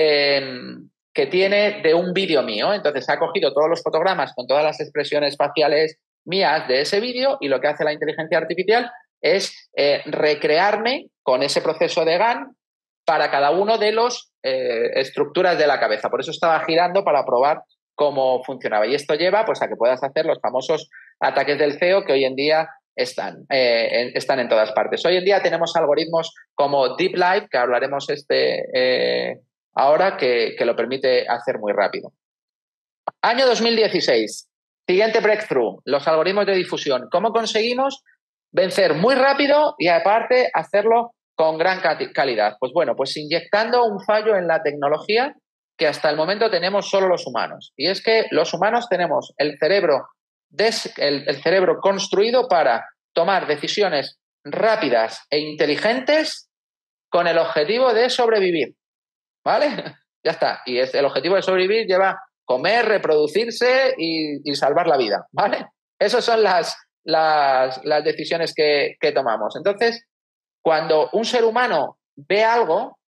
de, que tiene de un vídeo mío. Entonces ha cogido todos los fotogramas con todas las expresiones faciales mías de ese vídeo, y lo que hace la inteligencia artificial es eh, recrearme con ese proceso de GAN para cada uno de las eh, estructuras de la cabeza. Por eso estaba girando para probar cómo funcionaba. Y esto lleva pues a que puedas hacer los famosos ataques del C E O que hoy en día están, eh, en, están en todas partes. Hoy en día tenemos algoritmos como Deep Live, que hablaremos este eh, ahora, que, que lo permite hacer muy rápido. Año dos mil dieciséis. Siguiente breakthrough, los algoritmos de difusión. ¿Cómo conseguimos vencer muy rápido y aparte hacerlo con gran calidad? Pues bueno, pues inyectando un fallo en la tecnología que hasta el momento tenemos solo los humanos. Y es que los humanos tenemos el cerebro, des, el, el cerebro construido para tomar decisiones rápidas e inteligentes con el objetivo de sobrevivir. ¿Vale? Ya está. Y es, el objetivo de sobrevivir lleva comer, reproducirse y, y salvar la vida. ¿Vale? Esas son las, las, las decisiones que, que tomamos. Entonces, cuando un ser humano ve algo,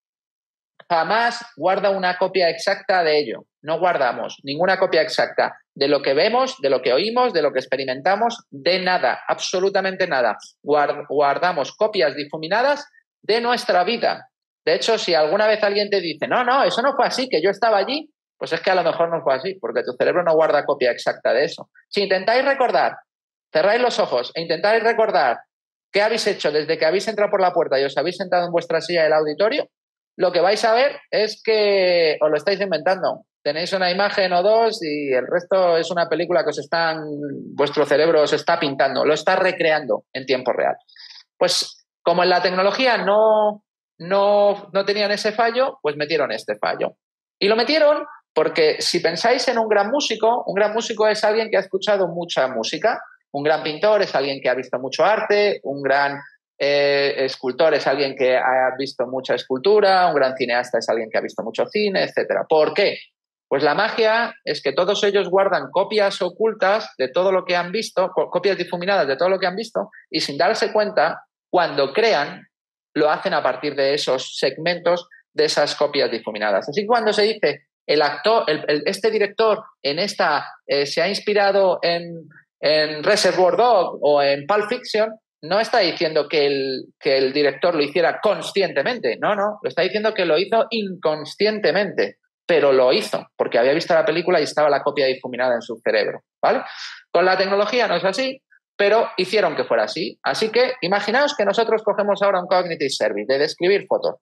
jamás guarda una copia exacta de ello. No guardamos ninguna copia exacta de lo que vemos, de lo que oímos, de lo que experimentamos, de nada, absolutamente nada. Guardamos copias difuminadas de nuestra vida. De hecho, si alguna vez alguien te dice, no, no, eso no fue así, que yo estaba allí, pues es que a lo mejor no fue así, porque tu cerebro no guarda copia exacta de eso. Si intentáis recordar, cerráis los ojos e intentáis recordar qué habéis hecho desde que habéis entrado por la puerta y os habéis sentado en vuestra silla del auditorio, lo que vais a ver es que os lo estáis inventando. Tenéis una imagen o dos y el resto es una película que os están, vuestro cerebro os está pintando, lo está recreando en tiempo real. Pues como en la tecnología no, no, no tenían ese fallo, pues metieron este fallo. Y lo metieron porque si pensáis en un gran músico, un gran músico es alguien que ha escuchado mucha música, un gran pintor es alguien que ha visto mucho arte, un gran eh, escultor es alguien que ha visto mucha escultura, un gran cineasta es alguien que ha visto mucho cine, etcétera. ¿Por qué? Pues la magia es que todos ellos guardan copias ocultas de todo lo que han visto, copias difuminadas de todo lo que han visto, y sin darse cuenta, cuando crean, lo hacen a partir de esos segmentos de esas copias difuminadas. Así que cuando se dice el actor, el, el, este director en esta eh, se ha inspirado en, en Reservoir Dogs o en Pulp Fiction, no está diciendo que el, que el director lo hiciera conscientemente, no, no, lo está diciendo que lo hizo inconscientemente, pero lo hizo porque había visto la película y estaba la copia difuminada en su cerebro, ¿vale? Con la tecnología no es así, pero hicieron que fuera así. Así que imaginaos que nosotros cogemos ahora un Cognitive Service de describir fotos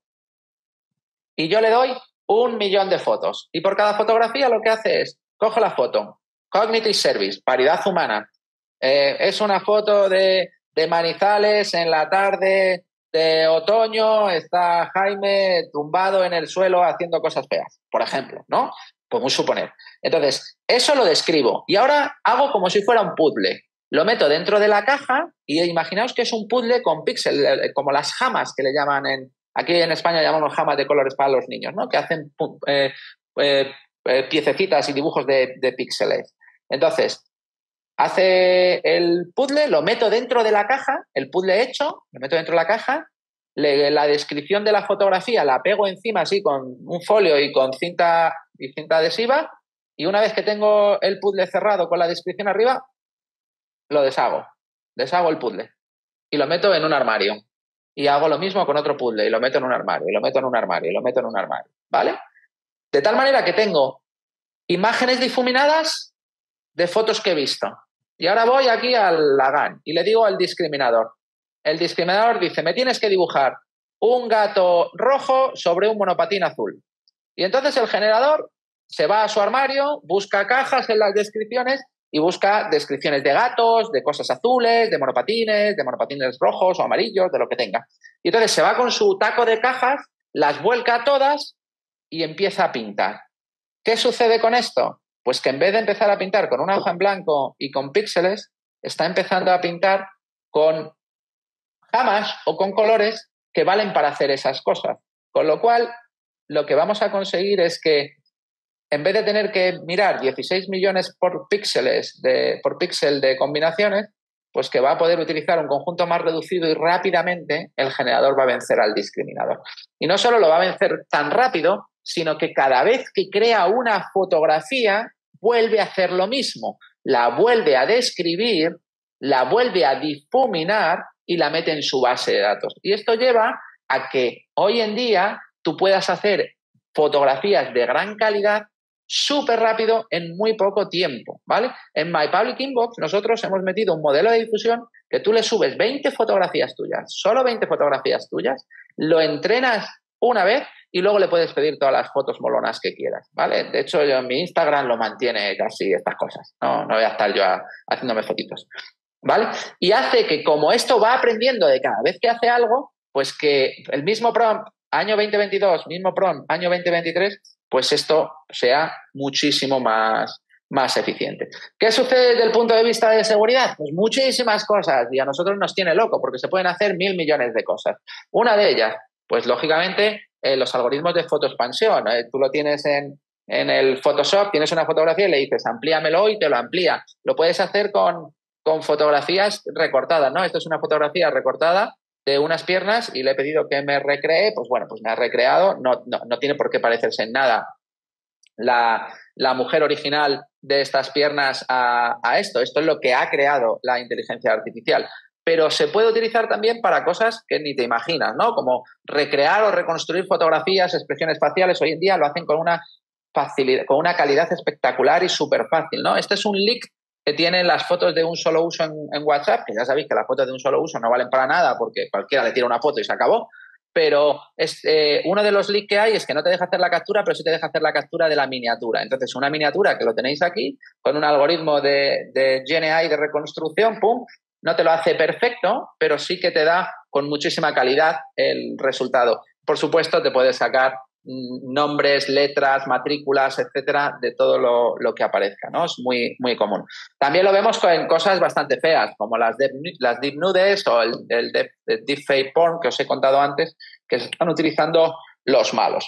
y yo le doy un millón de fotos y por cada fotografía lo que hace es, cojo la foto, Cognitive Service, paridad humana, eh, es una foto de, de Manizales en la tarde de otoño, está Jaime tumbado en el suelo haciendo cosas feas, por ejemplo, ¿no? Podemos suponer. Entonces, eso lo describo y ahora hago como si fuera un puzzle. Lo meto dentro de la caja y imaginaos que es un puzzle con píxeles, como las jamas que le llaman en... Aquí en España llamamos jamas de colores para los niños, ¿no? Que hacen eh, eh, eh, piececitas y dibujos de, de píxeles. Entonces, hace el puzzle, lo meto dentro de la caja, el puzzle hecho, lo meto dentro de la caja, le, la descripción de la fotografía la pego encima así con un folio y con cinta, y cinta adhesiva y una vez que tengo el puzzle cerrado con la descripción arriba, lo deshago. Deshago el puzzle y lo meto en un armario. Y hago lo mismo con otro puzzle y lo meto en un armario, y lo meto en un armario, y lo meto en un armario, ¿vale? De tal manera que tengo imágenes difuminadas de fotos que he visto. Y ahora voy aquí al Lagan y le digo al discriminador. El discriminador dice, me tienes que dibujar un gato rojo sobre un monopatín azul. Y entonces el generador se va a su armario, busca cajas en las descripciones y busca descripciones de gatos, de cosas azules, de monopatines, de monopatines rojos o amarillos, de lo que tenga. Y entonces se va con su taco de cajas, las vuelca todas y empieza a pintar. ¿Qué sucede con esto? Pues que en vez de empezar a pintar con una hoja en blanco y con píxeles, está empezando a pintar con jamas o con colores que valen para hacer esas cosas. Con lo cual, lo que vamos a conseguir es que en vez de tener que mirar dieciséis millones por píxeles de, por píxel de combinaciones, pues que va a poder utilizar un conjunto más reducido y rápidamente el generador va a vencer al discriminador. Y no solo lo va a vencer tan rápido, sino que cada vez que crea una fotografía, vuelve a hacer lo mismo. La vuelve a describir, la vuelve a difuminar y la mete en su base de datos. Y esto lleva a que hoy en día tú puedas hacer fotografías de gran calidad súper rápido en muy poco tiempo, ¿vale? En My Public Inbox nosotros hemos metido un modelo de difusión que tú le subes veinte fotografías tuyas, solo veinte fotografías tuyas, lo entrenas una vez y luego le puedes pedir todas las fotos molonas que quieras, ¿vale? De hecho, yo en mi Instagram lo mantiene casi estas cosas, no, no voy a estar yo a, haciéndome fotitos, ¿vale? Y hace que como esto va aprendiendo de cada vez que hace algo, pues que el mismo prompt, año veinte veintidós, mismo prompt, año veinte veintitrés, pues esto sea muchísimo más, más eficiente. ¿Qué sucede desde el punto de vista de seguridad? Pues muchísimas cosas, y a nosotros nos tiene loco porque se pueden hacer mil millones de cosas. Una de ellas, pues lógicamente, eh, los algoritmos de fotoexpansión. Eh, tú lo tienes en, en el Photoshop, tienes una fotografía y le dices amplíamelo y te lo amplía. Lo puedes hacer con, con fotografías recortadas, ¿no? Esto es una fotografía recortada de unas piernas y le he pedido que me recree, pues bueno, pues me ha recreado, no, no, no tiene por qué parecerse en nada la, la mujer original de estas piernas a, a esto. Esto es lo que ha creado la inteligencia artificial. Pero se puede utilizar también para cosas que ni te imaginas, ¿no? Como recrear o reconstruir fotografías, expresiones faciales. Hoy en día lo hacen con una facilidad, con una calidad espectacular y súper fácil, ¿no? Este es un leak que tienen las fotos de un solo uso en, en WhatsApp, que ya sabéis que las fotos de un solo uso no valen para nada porque cualquiera le tira una foto y se acabó. Pero es, eh, uno de los leaks que hay es que no te deja hacer la captura, pero sí te deja hacer la captura de la miniatura. Entonces, una miniatura que lo tenéis aquí, con un algoritmo de, de Gen A I de reconstrucción, pum, no te lo hace perfecto, pero sí que te da con muchísima calidad el resultado. Por supuesto, te puedes sacar mmm, nombres, letras, matrículas, etcétera, de todo lo, lo que aparezca, ¿no? Es muy, muy común. También lo vemos con cosas bastante feas, como las deep, las deep nudes o el, el, deep, el deepfake porn que os he contado antes, que se están utilizando los malos.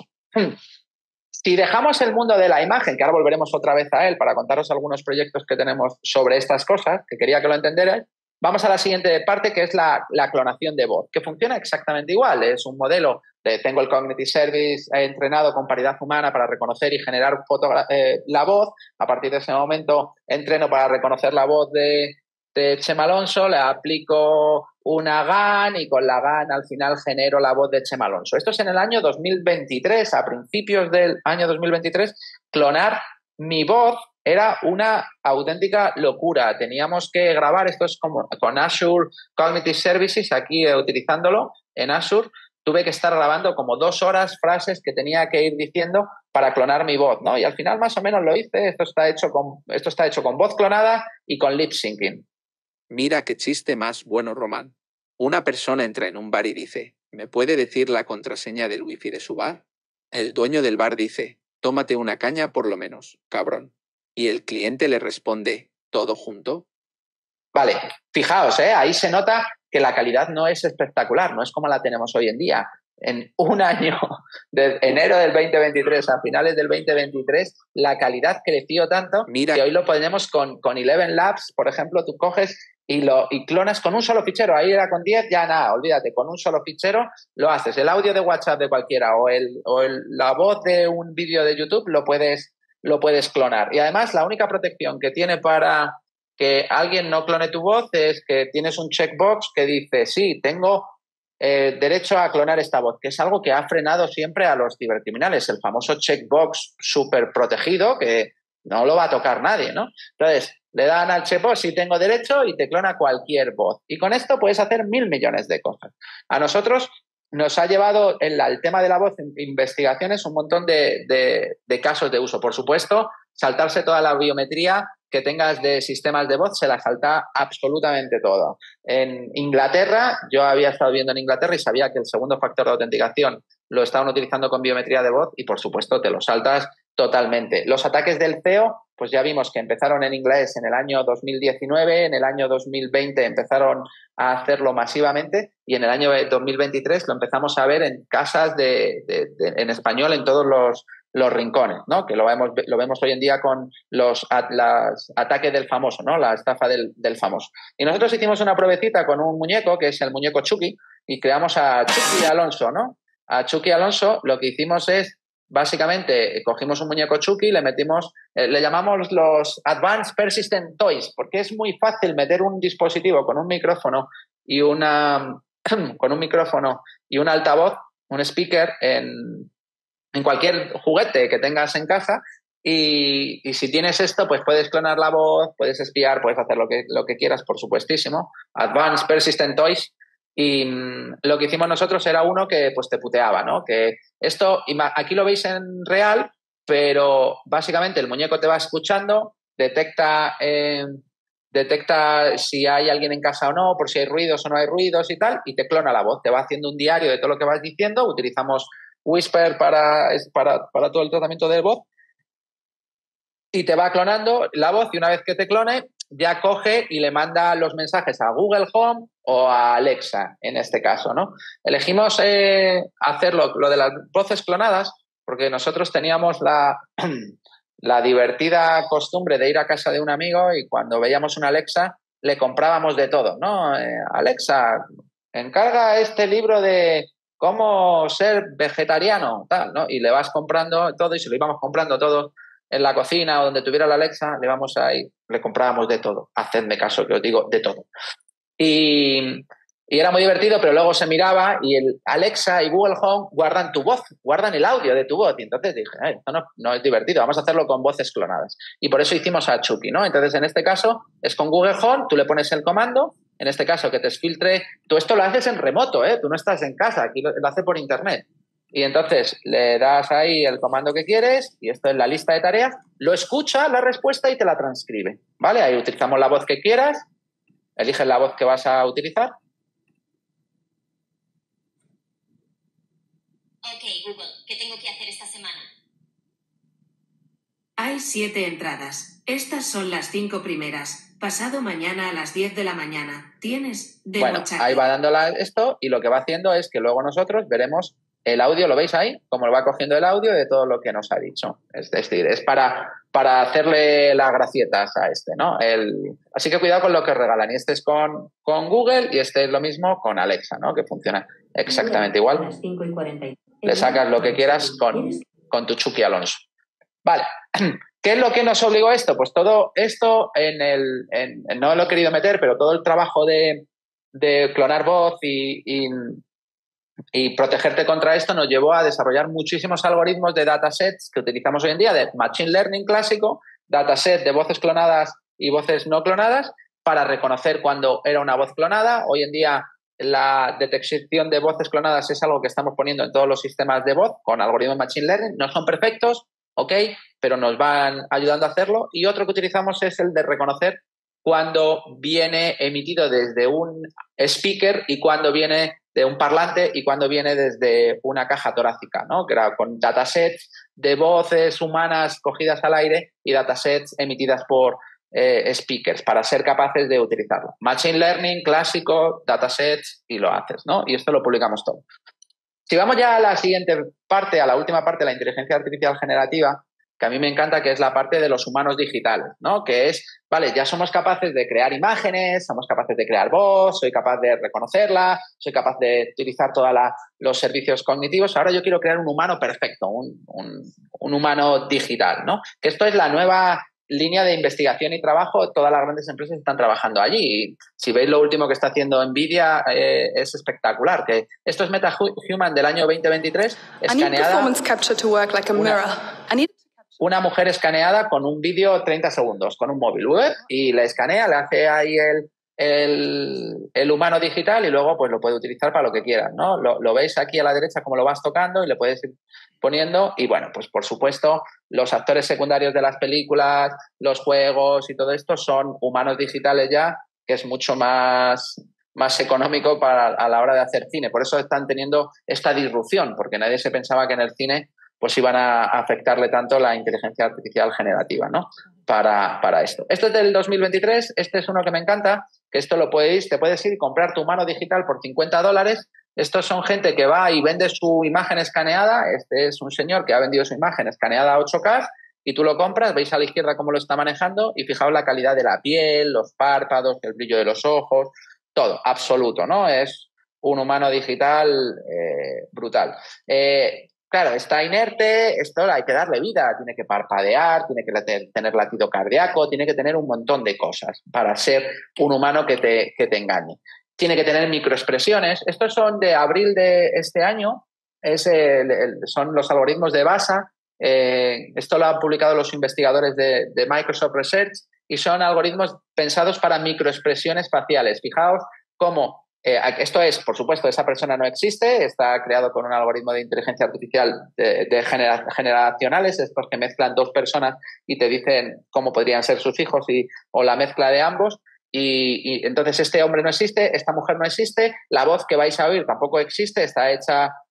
Si dejamos el mundo de la imagen, que ahora volveremos otra vez a él para contaros algunos proyectos que tenemos sobre estas cosas, que quería que lo entendierais, vamos a la siguiente parte, que es la, la clonación de voz, que funciona exactamente igual. Es un modelo de, tengo el Cognitive Service entrenado con paridad humana para reconocer y generar eh, la voz. A partir de ese momento entreno para reconocer la voz de, de Chema Alonso, le aplico una GAN y con la GAN al final genero la voz de Chema Alonso. Esto es en el año dos mil veintitrés, a principios del año dos mil veintitrés, clonar mi voz era una auténtica locura. Teníamos que grabar, esto es como con Azure Cognitive Services, aquí eh, utilizándolo en Azure, tuve que estar grabando como dos horas frases que tenía que ir diciendo para clonar mi voz, ¿no? Y al final más o menos lo hice. Esto está hecho con, esto está hecho con voz clonada y con lip syncing. Mira qué chiste más bueno, Román. Una persona entra en un bar y dice, ¿me puede decir la contraseña del wifi de su bar? El dueño del bar dice, tómate una caña por lo menos, cabrón. Y el cliente le responde, ¿todo junto? Vale, fijaos, ¿eh? Ahí se nota que la calidad no es espectacular, no es como la tenemos hoy en día. En un año, de enero del veinte veintitrés a finales del veinte veintitrés, la calidad creció tanto Mira. que hoy lo ponemos con, con Eleven Labs, por ejemplo, tú coges y lo y clonas con un solo fichero. Ahí era con diez, ya nada, olvídate, con un solo fichero lo haces. El audio de WhatsApp de cualquiera o, el, o el, la voz de un vídeo de YouTube lo puedes, lo puedes clonar. Y además la única protección que tiene para que alguien no clone tu voz es que tienes un checkbox que dice, sí, tengo eh, derecho a clonar esta voz, que es algo que ha frenado siempre a los cibercriminales, el famoso checkbox súper protegido que no lo va a tocar nadie, ¿no? Entonces, le dan al checkbox, sí tengo derecho, y te clona cualquier voz. Y con esto puedes hacer mil millones de cosas. A nosotros nos ha llevado el, el tema de la voz en investigaciones un montón de, de, de casos de uso. Por supuesto, saltarse toda la biometría que tengas de sistemas de voz, se la salta absolutamente todo. En Inglaterra, yo había estado viendo en Inglaterra y sabía que el segundo factor de autenticación lo estaban utilizando con biometría de voz y, por supuesto, te lo saltas totalmente. Los ataques del C E O, pues ya vimos que empezaron en inglés en el año dos mil diecinueve, en el año dos mil veinte empezaron a hacerlo masivamente y en el año dos mil veintitrés lo empezamos a ver en casas de, de, de, en español en todos los, los rincones, ¿no? Que lo vemos, lo vemos hoy en día con los las ataques del famoso, ¿no? La estafa del, del famoso. Y nosotros hicimos una pruebecita con un muñeco, que es el muñeco Chucky, y creamos a Chucky Alonso, ¿no? A Chucky Alonso lo que hicimos es, básicamente, cogimos un muñeco Chucky, le metimos, eh, le llamamos los Advanced Persistent Toys, porque es muy fácil meter un dispositivo con un micrófono y una con un micrófono y un altavoz, un speaker en, en cualquier juguete que tengas en casa. Y, y si tienes esto, pues puedes clonar la voz, puedes espiar, puedes hacer lo que, lo que quieras, por supuestísimo. Advanced Persistent Toys. Y mmm, lo que hicimos nosotros era uno que pues te puteaba, ¿no? Que esto, aquí lo veis en real, pero básicamente el muñeco te va escuchando, detecta, eh, detecta si hay alguien en casa o no, por si hay ruidos o no hay ruidos y tal, y te clona la voz, te va haciendo un diario de todo lo que vas diciendo. Utilizamos Whisper para, para, para todo el tratamiento de voz y te va clonando la voz y una vez que te clone ya coge y le manda los mensajes a Google Home o a Alexa en este caso, ¿no? Elegimos eh, hacerlo lo de las voces clonadas porque nosotros teníamos la, la divertida costumbre de ir a casa de un amigo y cuando veíamos una Alexa le comprábamos de todo, ¿no? Eh, Alexa, encarga este libro de cómo ser vegetariano, tal, ¿no? Y le vas comprando todo y se lo íbamos comprando todo en la cocina o donde tuviera la Alexa, le vamos ahí, le comprábamos de todo. Hacedme caso, que os digo, de todo. Y, y era muy divertido, pero luego se miraba y el Alexa y Google Home guardan tu voz, guardan el audio de tu voz. Y entonces dije, eh, esto no, no es divertido, vamos a hacerlo con voces clonadas. Y por eso hicimos a Chucky, ¿no? Entonces, en este caso, es con Google Home, tú le pones el comando, en este caso, que te filtre. Tú esto lo haces en remoto, ¿eh? Tú no estás en casa, aquí lo, lo hace por internet. Y entonces le das ahí el comando que quieres y esto es la lista de tareas, lo escucha la respuesta y te la transcribe, ¿vale? Ahí utilizamos la voz que quieras, eliges la voz que vas a utilizar. Ok, Google, ¿qué tengo que hacer esta semana? Hay siete entradas. Estas son las cinco primeras. Pasado mañana a las diez de la mañana. Tienes de Bueno, mochate. ahí va dándola esto y lo que va haciendo es que luego nosotros veremos el audio, ¿lo veis ahí? Como lo va cogiendo el audio de todo lo que nos ha dicho. Es decir, es para, para hacerle las gracietas a este, ¿no? El, así que cuidado con lo que regalan. Y este es con, con Google y este es lo mismo con Alexa, ¿no? Que funciona exactamente igual. A las cinco y cuarenta. Le sacas lo que quieras con, con tu Chucky Alonso. Vale. ¿Qué es lo que nos obligó esto? Pues todo esto en el... En, no lo he querido meter, pero todo el trabajo de, de clonar voz y... y Y protegerte contra esto nos llevó a desarrollar muchísimos algoritmos de datasets que utilizamos hoy en día, de Machine Learning clásico, dataset de voces clonadas y voces no clonadas, para reconocer cuando era una voz clonada. Hoy en día la detección de voces clonadas es algo que estamos poniendo en todos los sistemas de voz con algoritmos de Machine Learning. No son perfectos, ok, pero nos van ayudando a hacerlo. Y otro que utilizamos es el de reconocer cuando viene emitido desde un speaker y cuando viene de un parlante y cuando viene desde una caja torácica, ¿no? Que era con datasets de voces humanas cogidas al aire y datasets emitidas por eh, speakers para ser capaces de utilizarlo. Machine Learning, clásico, datasets y lo haces, ¿no? Y esto lo publicamos todo. Si vamos ya a la siguiente parte, a la última parte de la inteligencia artificial generativa, que a mí me encanta, que es la parte de los humanos digitales, ¿no? Que es, vale, ya somos capaces de crear imágenes, somos capaces de crear voz, soy capaz de reconocerla, soy capaz de utilizar todos los servicios cognitivos. Ahora yo quiero crear un humano perfecto, un, un, un humano digital, ¿no? Que esto es la nueva línea de investigación y trabajo. Todas las grandes empresas están trabajando allí. Y si veis lo último que está haciendo Nvidia, eh, es espectacular. Que esto es MetaHuman del año veinte veintitrés, escaneada. Una mujer escaneada con un vídeo treinta segundos, con un móvil web, y la escanea, le hace ahí el, el, el humano digital y luego pues lo puede utilizar para lo que quieras, ¿no? Lo, lo veis aquí a la derecha como lo vas tocando y le puedes ir poniendo. Y bueno, pues por supuesto los actores secundarios de las películas, los juegos y todo esto son humanos digitales ya, que es mucho más, más económico para, a la hora de hacer cine. Por eso están teniendo esta disrupción, porque nadie se pensaba que en el cine pues iban a afectarle tanto la inteligencia artificial generativa, ¿no? Para, para esto. Esto es del dos mil veintitrés, este es uno que me encanta, que esto lo podéis, te puedes ir y comprar tu mano digital por cincuenta dólares. Estos son gente que va y vende su imagen escaneada. Este es un señor que ha vendido su imagen escaneada a ocho K y tú lo compras, veis a la izquierda cómo lo está manejando y fijaos la calidad de la piel, los párpados, el brillo de los ojos, todo, absoluto, ¿no? Es un humano digital eh, brutal. Eh, Claro, está inerte, esto hay que darle vida, tiene que parpadear, tiene que tener latido cardíaco, tiene que tener un montón de cosas para ser un humano que te, que te engañe. Tiene que tener microexpresiones. Estos son de abril de este año, es el, el, son los algoritmos de BASA. Eh, esto lo han publicado los investigadores de, de Microsoft Research y son algoritmos pensados para microexpresiones faciales. Fijaos cómo Eh, esto es, por supuesto, esa persona no existe, está creado con un algoritmo de inteligencia artificial de, de genera, generacionales, estos que mezclan dos personas y te dicen cómo podrían ser sus hijos y, o la mezcla de ambos. Y, y entonces este hombre no existe, esta mujer no existe, la voz que vais a oír tampoco existe, está hecha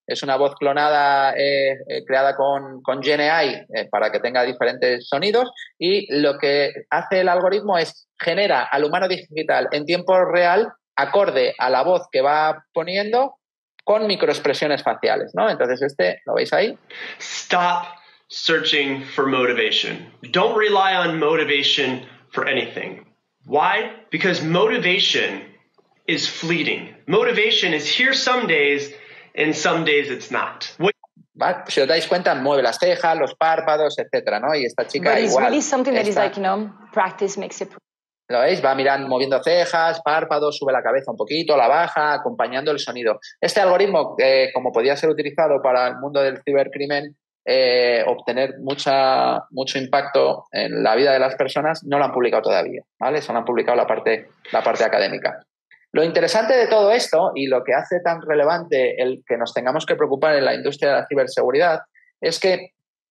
es una voz clonada eh, eh, creada con, con Gen A I eh, para que tenga diferentes sonidos, y lo que hace el algoritmo es genera al humano digital en tiempo real acorde a la voz que va poniendo con microexpresiones faciales, ¿no? Entonces este, ¿lo veis ahí? Stop searching for motivation. Don't rely on motivation for anything. Why? Because motivation is fleeting. Motivation is here some days and some days it's not. What ¿Vale? Si os dais cuenta, mueve las cejas, los párpados, etcétera, ¿no? Y esta chica But it's igual. really something that is Esta- like, you know, practice makes it. ¿Lo veis? Va mirando, moviendo cejas, párpados, sube la cabeza un poquito, la baja, acompañando el sonido. Este algoritmo, eh, como podía ser utilizado para el mundo del cibercrimen, eh, obtener mucha, mucho impacto en la vida de las personas, no lo han publicado todavía, ¿vale? Solo han publicado la parte, la parte académica. Lo interesante de todo esto, y lo que hace tan relevante el que nos tengamos que preocupar en la industria de la ciberseguridad, es que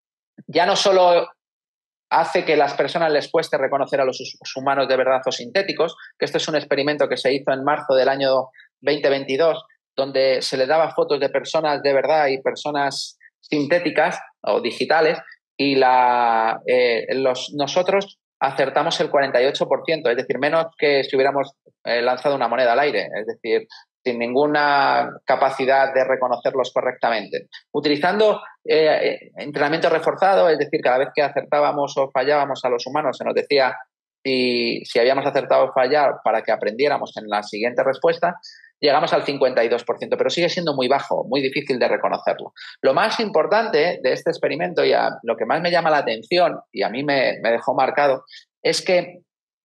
ya no solo hace que a las personas les cueste reconocer a los humanos de verdad o sintéticos, que este es un experimento que se hizo en marzo del año veinte veintidós, donde se le daba fotos de personas de verdad y personas sintéticas o digitales, y la, eh, los, nosotros acertamos el cuarenta y ocho por ciento, es decir, menos que si hubiéramos eh, lanzado una moneda al aire, es decir, sin ninguna capacidad de reconocerlos correctamente. Utilizando eh, entrenamiento reforzado, es decir, cada vez que acertábamos o fallábamos a los humanos, se nos decía si, si habíamos acertado o fallado para que aprendiéramos en la siguiente respuesta, llegamos al cincuenta y dos por ciento, pero sigue siendo muy bajo, muy difícil de reconocerlo. Lo más importante de este experimento, y a, lo que más me llama la atención, y a mí me, me dejó marcado, es que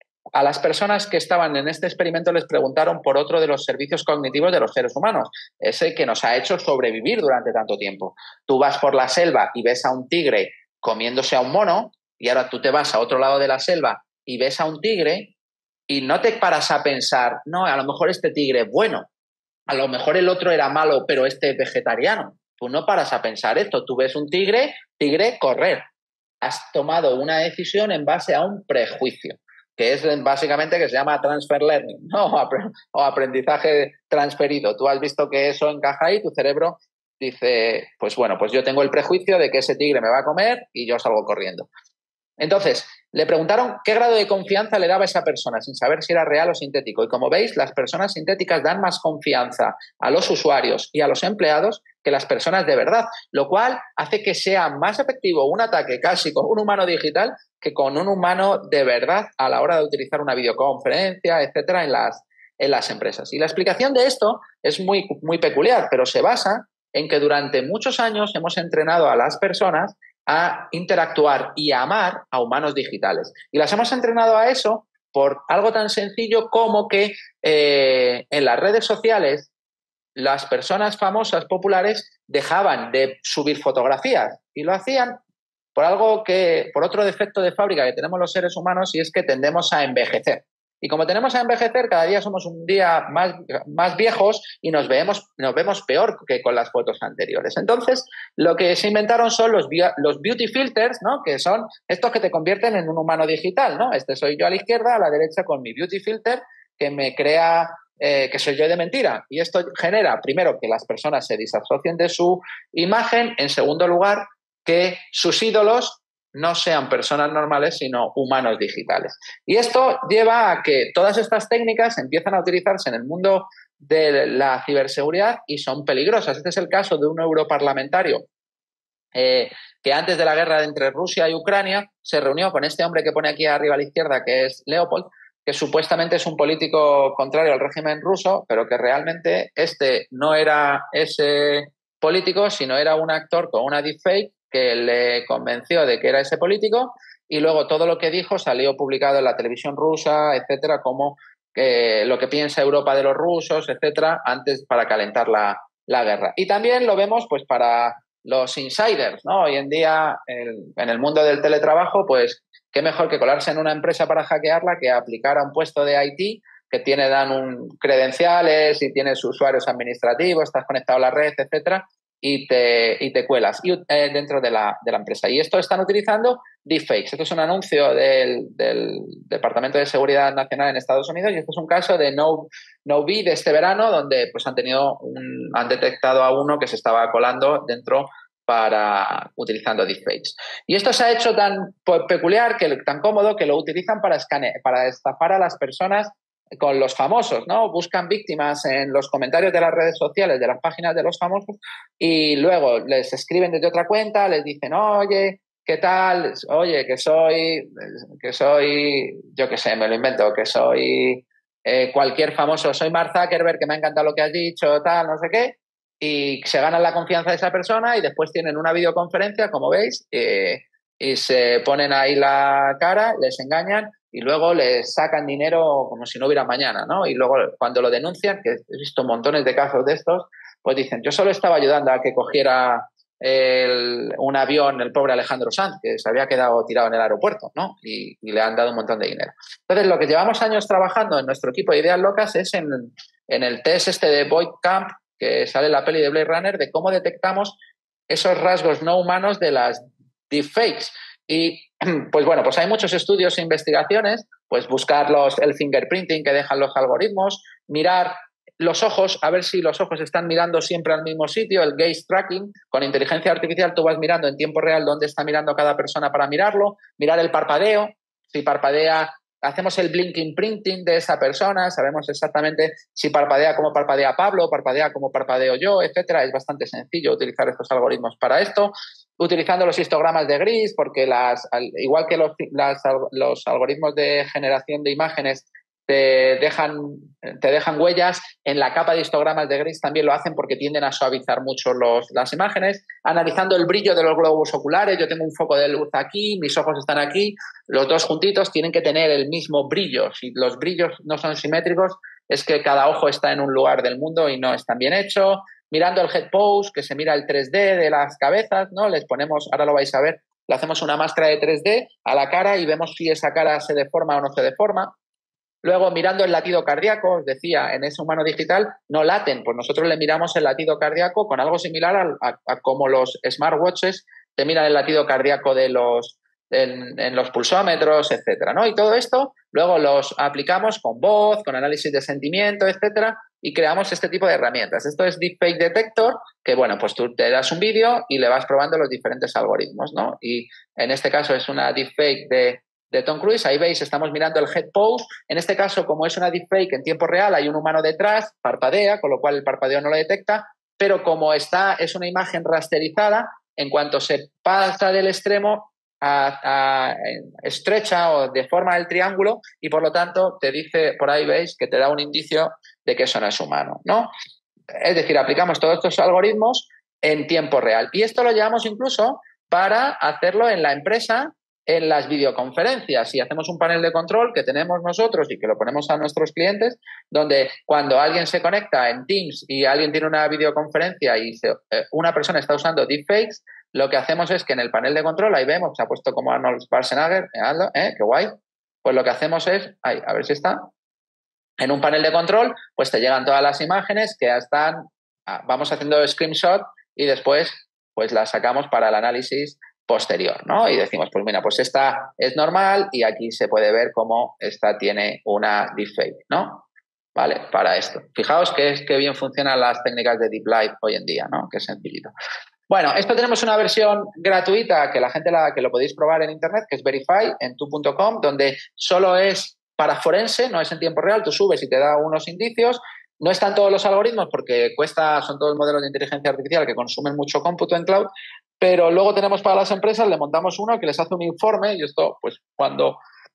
a las personas que estaban en este experimento les preguntaron por otro de los servicios cognitivos de los seres humanos, ese que nos ha hecho sobrevivir durante tanto tiempo. Tú vas por la selva y ves a un tigre comiéndose a un mono, y ahora tú te vas a otro lado de la selva y ves a un tigre y no te paras a pensar, no, a lo mejor este tigre es bueno, a lo mejor el otro era malo, pero este es vegetariano. Tú no paras a pensar esto. Tú ves un tigre, tigre, correr. Has tomado una decisión en base a un prejuicio, que es básicamente que se llama transfer learning, ¿no? O aprendizaje transferido. Tú has visto que eso encaja ahí, tu cerebro dice, pues bueno, pues yo tengo el prejuicio de que ese tigre me va a comer y yo salgo corriendo. Entonces, le preguntaron qué grado de confianza le daba a esa persona, sin saber si era real o sintético. Y como veis, las personas sintéticas dan más confianza a los usuarios y a los empleados que las personas de verdad, lo cual hace que sea más efectivo un ataque casi con un humano digital que con un humano de verdad a la hora de utilizar una videoconferencia, etcétera, en las, en las empresas. Y la explicación de esto es muy, muy peculiar, pero se basa en que durante muchos años hemos entrenado a las personas a interactuar y a amar a humanos digitales. Y las hemos entrenado a eso por algo tan sencillo como que eh, en las redes sociales las personas famosas, populares, dejaban de subir fotografías y lo hacían por algo que, por otro defecto de fábrica que tenemos los seres humanos, y es que tendemos a envejecer. Y como tenemos a envejecer, cada día somos un día más, más viejos y nos vemos, nos vemos peor que con las fotos anteriores. Entonces, lo que se inventaron son los, los beauty filters, ¿no? Que son estos que te convierten en un humano digital, ¿no? Este soy yo a la izquierda, a la derecha con mi beauty filter que me crea eh, que soy yo de mentira. Y esto genera, primero, que las personas se disasocien de su imagen. En segundo lugar, que sus ídolos no sean personas normales, sino humanos digitales. Y esto lleva a que todas estas técnicas empiezan a utilizarse en el mundo de la ciberseguridad y son peligrosas. Este es el caso de un europarlamentario eh, que antes de la guerra entre Rusia y Ucrania se reunió con este hombre que pone aquí arriba a la izquierda, que es Leopold, que supuestamente es un político contrario al régimen ruso, pero que realmente este no era ese político, sino era un actor con una deepfake que le convenció de que era ese político, y luego todo lo que dijo salió publicado en la televisión rusa, etcétera, como que lo que piensa Europa de los rusos, etcétera, antes para calentar la, la guerra. Y también lo vemos pues para los insiders, ¿no? Hoy en día el, en el mundo del teletrabajo, pues qué mejor que colarse en una empresa para hackearla que aplicar a un puesto de I T que tiene dan un credenciales y tienes usuarios administrativos, estás conectado a la red, etcétera, y te, y te cuelas y, eh, dentro de la, de la empresa. Y esto están utilizando deepfakes. Esto es un anuncio del, del Departamento de Seguridad Nacional en Estados Unidos y esto es un caso de no, no be de este verano donde pues, han, tenido un, han detectado a uno que se estaba colando dentro para utilizando deepfakes. Y esto se ha hecho tan peculiar, que, tan cómodo, que lo utilizan para, escane para estafar a las personas con los famosos, ¿no? Buscan víctimas en los comentarios de las redes sociales, de las páginas de los famosos, y luego les escriben desde otra cuenta, les dicen, oye, ¿qué tal? Oye, que soy, que soy, yo qué sé, me lo invento, que soy eh, cualquier famoso, soy Mark Zuckerberg, que me ha encantado lo que has dicho, tal, no sé qué, y se ganan la confianza de esa persona y después tienen una videoconferencia, como veis, eh, y se ponen ahí la cara, les engañan y luego les sacan dinero como si no hubiera mañana, ¿no? Y luego cuando lo denuncian, que he visto montones de casos de estos, pues dicen, yo solo estaba ayudando a que cogiera el, un avión el pobre Alejandro Sanz, que se había quedado tirado en el aeropuerto, ¿no? Y, y le han dado un montón de dinero. Entonces, lo que llevamos años trabajando en nuestro equipo de Ideas Locas es en, en el test este de Boyd Camp, que sale en la peli de Blade Runner, de cómo detectamos esos rasgos no humanos de las deepfakes. Y, pues bueno, pues hay muchos estudios e investigaciones, pues buscar los, el fingerprinting que dejan los algoritmos, mirar los ojos, a ver si los ojos están mirando siempre al mismo sitio, el gaze tracking. Con inteligencia artificial tú vas mirando en tiempo real dónde está mirando cada persona para mirarlo, mirar el parpadeo, si parpadea, hacemos el blinking printing de esa persona, sabemos exactamente si parpadea como parpadea Pablo, parpadea como parpadeo yo, etcétera. Es bastante sencillo utilizar estos algoritmos para esto. Utilizando los histogramas de gris, porque las, igual que los, las, los algoritmos de generación de imágenes te dejan, te dejan huellas, en la capa de histogramas de gris también lo hacen porque tienden a suavizar mucho los, las imágenes. Analizando el brillo de los globos oculares, yo tengo un foco de luz aquí, mis ojos están aquí, los dos juntitos tienen que tener el mismo brillo. Si los brillos no son simétricos, es que cada ojo está en un lugar del mundo y no están bien hecho. Mirando el head pose, que se mira el tres D de las cabezas, ¿no? Les ponemos, ahora lo vais a ver, le hacemos una máscara de tres D a la cara y vemos si esa cara se deforma o no se deforma. Luego, mirando el latido cardíaco, os decía, en ese humano digital no laten, pues nosotros le miramos el latido cardíaco con algo similar a, a, a como los smartwatches te miran el latido cardíaco de los, en, en los pulsómetros, etcétera, ¿no? Y todo esto luego los aplicamos con voz, con análisis de sentimiento, etcétera, y creamos este tipo de herramientas. Esto es Deepfake Detector, que bueno, pues tú te das un vídeo y le vas probando los diferentes algoritmos, ¿no? Y en este caso es una deepfake de, de Tom Cruise. Ahí veis, estamos mirando el head pose. En este caso, como es una deepfake en tiempo real, hay un humano detrás, parpadea, con lo cual el parpadeo no lo detecta, pero como está, es una imagen rasterizada, en cuanto se pasa del extremo, A, a, estrecha o deforma el triángulo y por lo tanto te dice, por ahí veis, que te da un indicio de que eso no es humano, ¿no? Es decir, aplicamos todos estos algoritmos en tiempo real. Y esto lo llevamos incluso para hacerlo en la empresa, en las videoconferencias. Y hacemos un panel de control que tenemos nosotros y que lo ponemos a nuestros clientes, donde cuando alguien se conecta en Teams y alguien tiene una videoconferencia y se, eh, una persona está usando deepfakes, lo que hacemos es que en el panel de control, ahí vemos, se ha puesto como Arnold Schwarzenegger, ¿eh? Qué guay. Pues lo que hacemos es, ahí, a ver si está, en un panel de control, pues te llegan todas las imágenes que ya están, vamos haciendo screenshot y después pues las sacamos para el análisis posterior, ¿no? Y decimos, pues mira, pues esta es normal y aquí se puede ver cómo esta tiene una deepfake, ¿no? Vale, para esto. Fijaos que, que bien funcionan las técnicas de Deep Light hoy en día, ¿no? Qué sencillito. Bueno, esto tenemos una versión gratuita que la gente la, que lo podéis probar en internet, que es Verify en tu punto com, donde solo es para forense, no es en tiempo real, tú subes y te da unos indicios. No están todos los algoritmos porque cuesta, son todos modelos de inteligencia artificial que consumen mucho cómputo en cloud, pero luego tenemos para las empresas, le montamos uno que les hace un informe y esto, pues cuando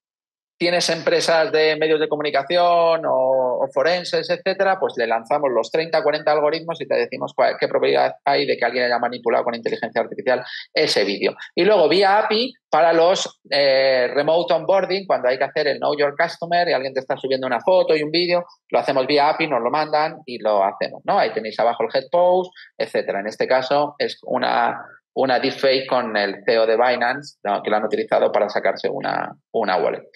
tienes empresas de medios de comunicación o, o forenses, etcétera, pues le lanzamos los treinta, cuarenta algoritmos y te decimos cuál, qué probabilidad hay de que alguien haya manipulado con inteligencia artificial ese vídeo. Y luego vía A P I para los eh, remote onboarding, cuando hay que hacer el Know Your Customer y alguien te está subiendo una foto y un vídeo, lo hacemos vía A P I, nos lo mandan y lo hacemos, ¿no? Ahí tenéis abajo el head pose, etcétera. En este caso es una, una deepfake con el C E O de Binance, ¿no? Que lo han utilizado para sacarse una, una wallet.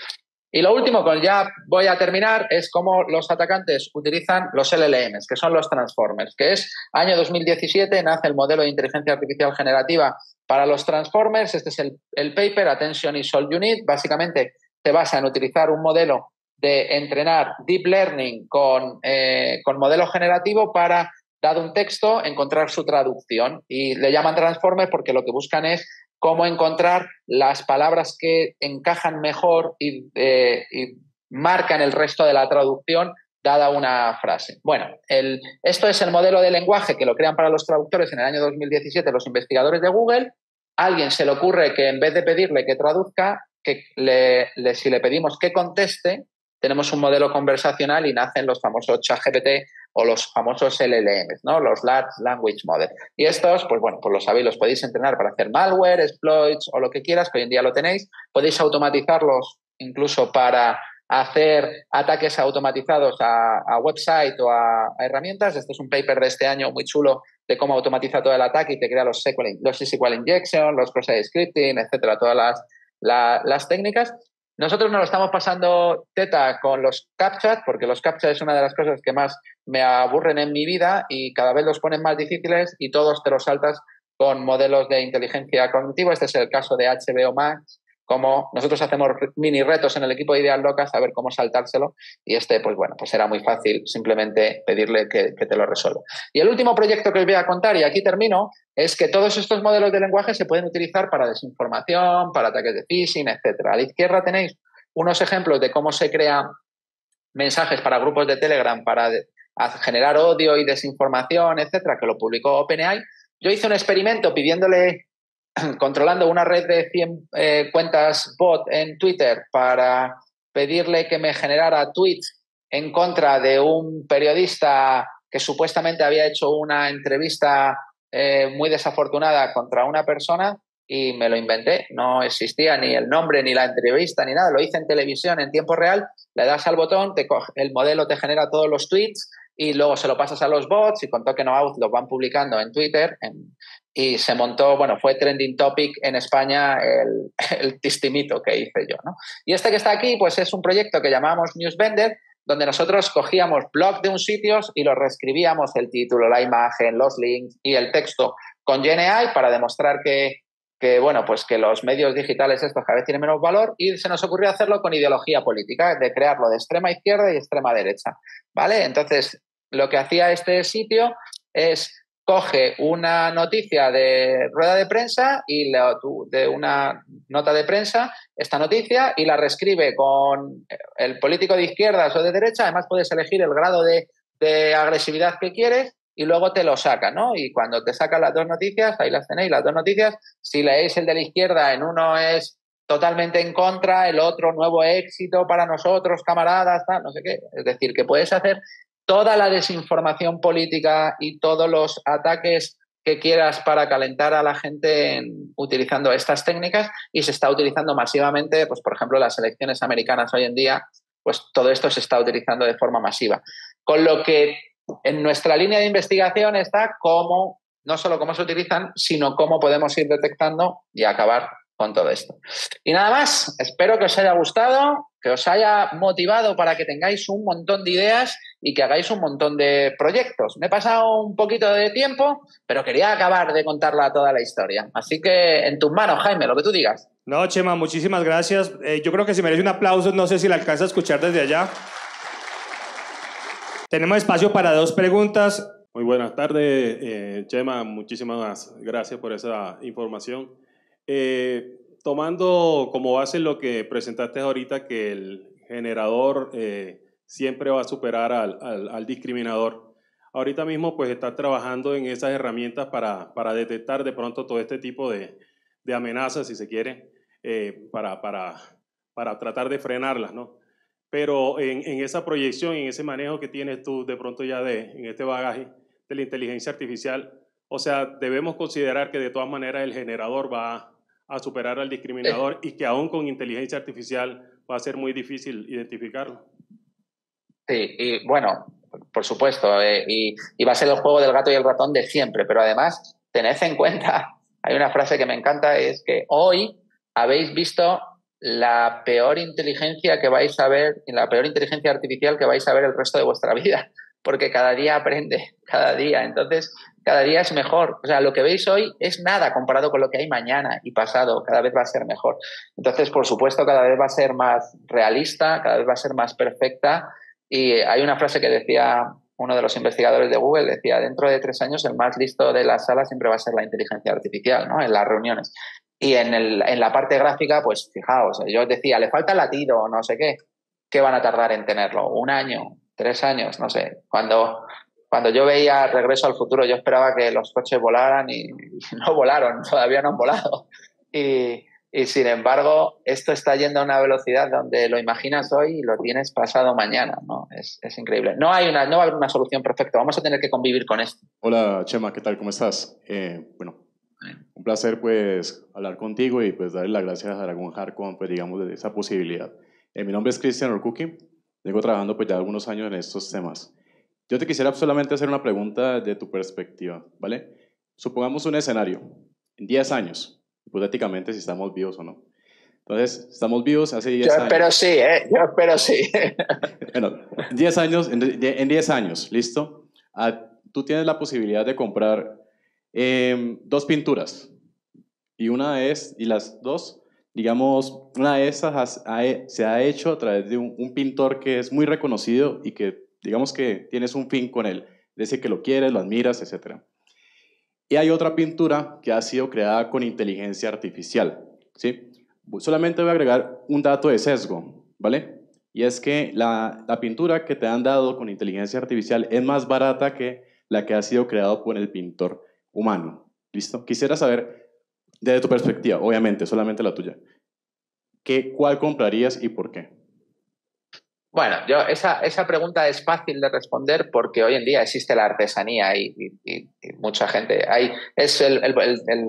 Y lo último, con ya voy a terminar, es cómo los atacantes utilizan los L L Ms, que son los Transformers, que es año dos mil diecisiete, nace el modelo de inteligencia artificial generativa para los Transformers. Este es el, el paper, Attention is all you need. Básicamente se basa en utilizar un modelo de entrenar Deep Learning con, eh, con modelo generativo para, dado un texto, encontrar su traducción. Y le llaman Transformers porque lo que buscan es cómo encontrar las palabras que encajan mejor y, eh, y marcan el resto de la traducción dada una frase. Bueno, el, esto es el modelo de lenguaje que lo crean para los traductores en el año dos mil diecisiete los investigadores de Google. A alguien se le ocurre que en vez de pedirle que traduzca, que le, le, si le pedimos que conteste, tenemos un modelo conversacional y nacen los famosos ChatGPT o los famosos L L Ms, ¿no? Los Large Language Models. Y estos, pues bueno, pues lo sabéis, los podéis entrenar para hacer malware, exploits o lo que quieras, que hoy en día lo tenéis. Podéis automatizarlos incluso para hacer ataques automatizados a, a website o a, a herramientas. Este es un paper de este año muy chulo de cómo automatiza todo el ataque y te crea los S Q L, los S Q L injection, los cross-site scripting, etcétera, todas las, la, las técnicas. Nosotros nos lo estamos pasando teta con los CAPTCHA, porque los CAPTCHA es una de las cosas que más me aburren en mi vida y cada vez los ponen más difíciles y todos te los saltas con modelos de inteligencia cognitiva. Este es el caso de H B O Max, como nosotros hacemos mini retos en el equipo de Ideas Locas a ver cómo saltárselo y este, pues bueno, pues era muy fácil simplemente pedirle que, que te lo resuelva. Y el último proyecto que os voy a contar, y aquí termino, es que todos estos modelos de lenguaje se pueden utilizar para desinformación, para ataques de phishing, etcétera. A la izquierda tenéis unos ejemplos de cómo se crean mensajes para grupos de Telegram para de, generar odio y desinformación, etcétera, que lo publicó OpenAI. Yo hice un experimento pidiéndole, controlando una red de cien eh, cuentas bot en Twitter para pedirle que me generara tweets en contra de un periodista que supuestamente había hecho una entrevista eh, muy desafortunada contra una persona y me lo inventé. No existía ni el nombre, ni la entrevista, ni nada. Lo hice en televisión en tiempo real. Le das al botón, te coge, el modelo te genera todos los tweets y luego se lo pasas a los bots y con token out los van publicando en Twitter. En, y se montó, bueno, fue trending topic en España el, el tistimito que hice yo, ¿no? Y este que está aquí, pues es un proyecto que llamamos Newsvender, donde nosotros cogíamos blogs de un sitio y los reescribíamos el título, la imagen, los links y el texto con Gen A I para demostrar que, que, bueno, pues que los medios digitales estos cada vez tienen menos valor y se nos ocurrió hacerlo con ideología política, de crearlo de extrema izquierda y extrema derecha, ¿vale? Entonces, lo que hacía este sitio es coge una noticia de rueda de prensa y le, de una nota de prensa, esta noticia, y la reescribe con el político de izquierdas o de derecha. Además, puedes elegir el grado de, de agresividad que quieres y luego te lo saca, ¿no? Y cuando te sacan las dos noticias, ahí las tenéis, las dos noticias, si leéis el de la izquierda, en uno es totalmente en contra, el otro nuevo éxito para nosotros, camaradas, tal, no sé qué. Es decir, que puedes hacer toda la desinformación política y todos los ataques que quieras para calentar a la gente en, utilizando estas técnicas, y se está utilizando masivamente, pues por ejemplo, las elecciones americanas hoy en día, pues todo esto se está utilizando de forma masiva. Con lo que en nuestra línea de investigación está cómo, no solo cómo se utilizan, sino cómo podemos ir detectando y acabar con todo esto. Y nada más, espero que os haya gustado, que os haya motivado para que tengáis un montón de ideas y que hagáis un montón de proyectos. Me he pasado un poquito de tiempo, pero quería acabar de contarla toda la historia. Así que en tus manos, Jaime, lo que tú digas. No, Chema, muchísimas gracias. Eh, yo creo que se merece un aplauso, no sé si la alcanza a escuchar desde allá. Tenemos espacio para dos preguntas. Muy buenas tardes, eh, Chema, muchísimas gracias por esa información. Eh, tomando como base lo que presentaste ahorita, que el generador eh, siempre va a superar al, al, al discriminador. Ahorita mismo pues estás trabajando en esas herramientas para, para detectar de pronto todo este tipo de, de amenazas, si se quiere, eh, para, para, para tratar de frenarlas, ¿no? Pero en, en esa proyección, en ese manejo que tienes tú de pronto ya de, en este bagaje de la inteligencia artificial, o sea, debemos considerar que de todas maneras el generador va a a superar al discriminador y que aún con inteligencia artificial va a ser muy difícil identificarlo. Sí, y bueno, por supuesto, eh, y, y va a ser el juego del gato y el ratón de siempre, pero además tened en cuenta, hay una frase que me encanta, es que hoy habéis visto la peor inteligencia que vais a ver, la peor inteligencia artificial que vais a ver el resto de vuestra vida, porque cada día aprende, cada día, entonces cada día es mejor. O sea, lo que veis hoy es nada comparado con lo que hay mañana y pasado, cada vez va a ser mejor. Entonces, por supuesto, cada vez va a ser más realista, cada vez va a ser más perfecta, y hay una frase que decía uno de los investigadores de Google, decía, dentro de tres años el más listo de la sala siempre va a ser la inteligencia artificial, ¿no?, en las reuniones. Y en, el, en la parte gráfica, pues fijaos, yo decía, le falta latido, no sé qué. ¿Qué van a tardar en tenerlo? ¿Un año? ¿Tres años? No sé. Cuando, cuando yo veía Regreso al Futuro, yo esperaba que los coches volaran y, y no volaron, todavía no han volado. Y, y sin embargo, esto está yendo a una velocidad donde lo imaginas hoy y lo tienes pasado mañana, ¿no? Es, es increíble. No hay una, no va a haber una solución perfecta, vamos a tener que convivir con esto. Hola, Chema, ¿qué tal? ¿Cómo estás? Eh, bueno, un placer pues hablar contigo y pues darle las gracias a Dragon Heart con pues digamos de esa posibilidad. Eh, mi nombre es Cristian Orcuqui, vengo trabajando pues ya algunos años en estos temas. Yo te quisiera solamente hacer una pregunta de tu perspectiva, ¿vale? Supongamos un escenario, en diez años, hipotéticamente si estamos vivos o no. Entonces, estamos vivos hace diez años. Yo espero sí, ¿eh? Yo espero sí. Bueno, en diez años, en diez años, ¿listo? Ah, tú tienes la posibilidad de comprar eh, dos pinturas y una es, y las dos, digamos, una de esas has, ha, se ha hecho a través de un, un pintor que es muy reconocido y que, digamos que tienes un fin con él, es decir, que lo quieres, lo admiras, etcétera. Y hay otra pintura que ha sido creada con inteligencia artificial, ¿sí? Solamente voy a agregar un dato de sesgo, ¿vale? Y es que la, la pintura que te han dado con inteligencia artificial es más barata que la que ha sido creada por el pintor humano, ¿listo? Quisiera saber, desde tu perspectiva, obviamente, solamente la tuya, ¿qué, ¿cuál comprarías y por qué? Bueno, yo esa, esa pregunta es fácil de responder porque hoy en día existe la artesanía y, y, y mucha gente. Hay, es el, el, el, el,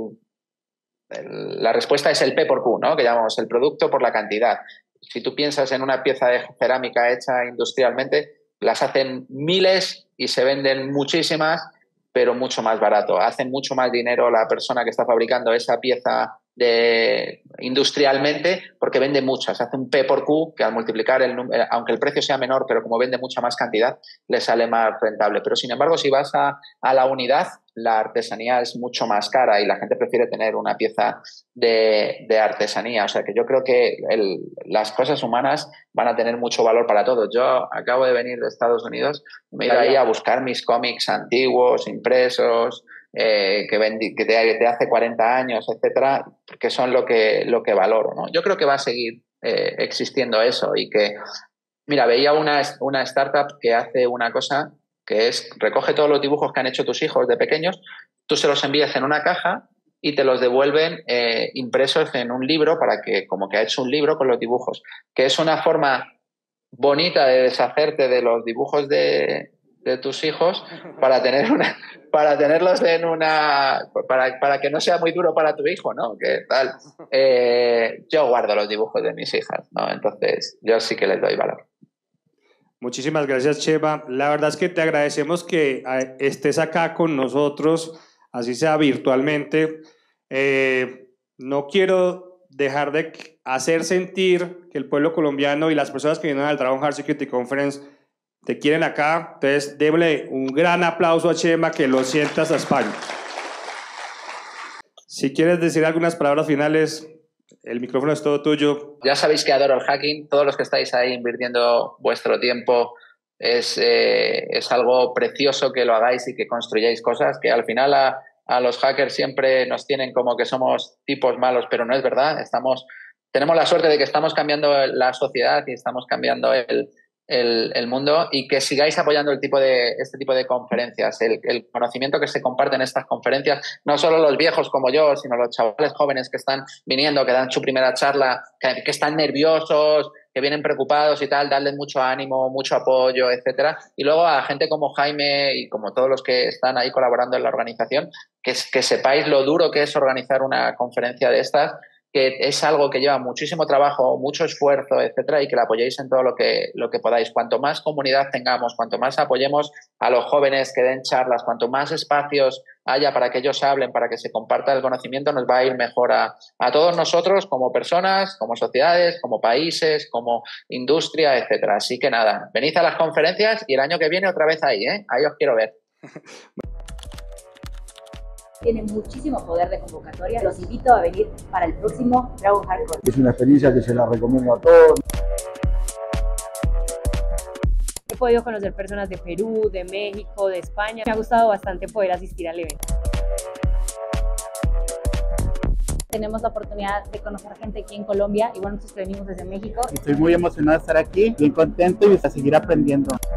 el, la respuesta es el P por Q, ¿no?, que llamamos el producto por la cantidad. Si tú piensas en una pieza de cerámica hecha industrialmente, las hacen miles y se venden muchísimas, pero mucho más barato. Hace mucho más dinero la persona que está fabricando esa pieza de, industrialmente, porque vende muchas. Hace un P por Q que al multiplicar, el, aunque el precio sea menor, pero como vende mucha más cantidad, le sale más rentable. Pero sin embargo, si vas a, a la unidad, la artesanía es mucho más cara y la gente prefiere tener una pieza de, de artesanía. O sea que yo creo que el, las cosas humanas van a tener mucho valor para todos. Yo acabo de venir de Estados Unidos, me he ido ahí a buscar mis cómics antiguos, impresos, eh, que, vendí, que de, de hace cuarenta años, etcétera, que son lo que, lo que valoro, ¿no? Yo creo que va a seguir eh, existiendo eso y que, mira, veía una, una startup que hace una cosa que es, recoge todos los dibujos que han hecho tus hijos de pequeños, tú se los envías en una caja y te los devuelven eh, impresos en un libro para que, como que ha hecho un libro con los dibujos, que es una forma bonita de deshacerte de los dibujos de, de tus hijos para tener una, para tenerlos en una, para, para que no sea muy duro para tu hijo, ¿no? Que tal. Eh, yo guardo los dibujos de mis hijas, ¿no? Entonces yo sí que les doy valor. Muchísimas gracias, Chema. La verdad es que te agradecemos que estés acá con nosotros, así sea virtualmente. Eh, no quiero dejar de hacer sentir que el pueblo colombiano y las personas que vienen al Dragon Heart Security Conference te quieren acá. Entonces, démosle un gran aplauso a Chema, que lo sientas a España. Si quieres decir algunas palabras finales, el micrófono es todo tuyo. Ya sabéis que adoro el hacking. Todos los que estáis ahí invirtiendo vuestro tiempo, es, eh, es algo precioso que lo hagáis y que construyáis cosas que al final a, a los hackers siempre nos tienen como que somos tipos malos, pero no es verdad. Estamos, tenemos la suerte de que estamos cambiando la sociedad y estamos cambiando el, el, el mundo, y que sigáis apoyando el tipo de, este tipo de conferencias, el, el conocimiento que se comparte en estas conferencias, no solo los viejos como yo, sino los chavales jóvenes que están viniendo, que dan su primera charla, que, que están nerviosos, que vienen preocupados y tal, darles mucho ánimo, mucho apoyo, etcétera. Y luego a gente como Jaime y como todos los que están ahí colaborando en la organización, que, que sepáis lo duro que es organizar una conferencia de estas, que es algo que lleva muchísimo trabajo, mucho esfuerzo, etcétera, y que la apoyéis en todo lo que, lo que podáis. Cuanto más comunidad tengamos, cuanto más apoyemos a los jóvenes que den charlas, cuanto más espacios haya para que ellos hablen, para que se comparta el conocimiento, nos va a ir mejor a, a todos nosotros como personas, como sociedades, como países, como industria, etcétera. Así que nada, venid a las conferencias y el año que viene otra vez ahí, ¿eh? Ahí os quiero ver. Tiene muchísimo poder de convocatoria. Los invito a venir para el próximo Dragon Heart Conference. Es una experiencia que se la recomiendo a todos. He podido conocer personas de Perú, de México, de España. Me ha gustado bastante poder asistir al evento. Tenemos la oportunidad de conocer gente aquí en Colombia y bueno, nosotros venimos desde México. Estoy muy emocionado de estar aquí, bien contento y de seguir aprendiendo.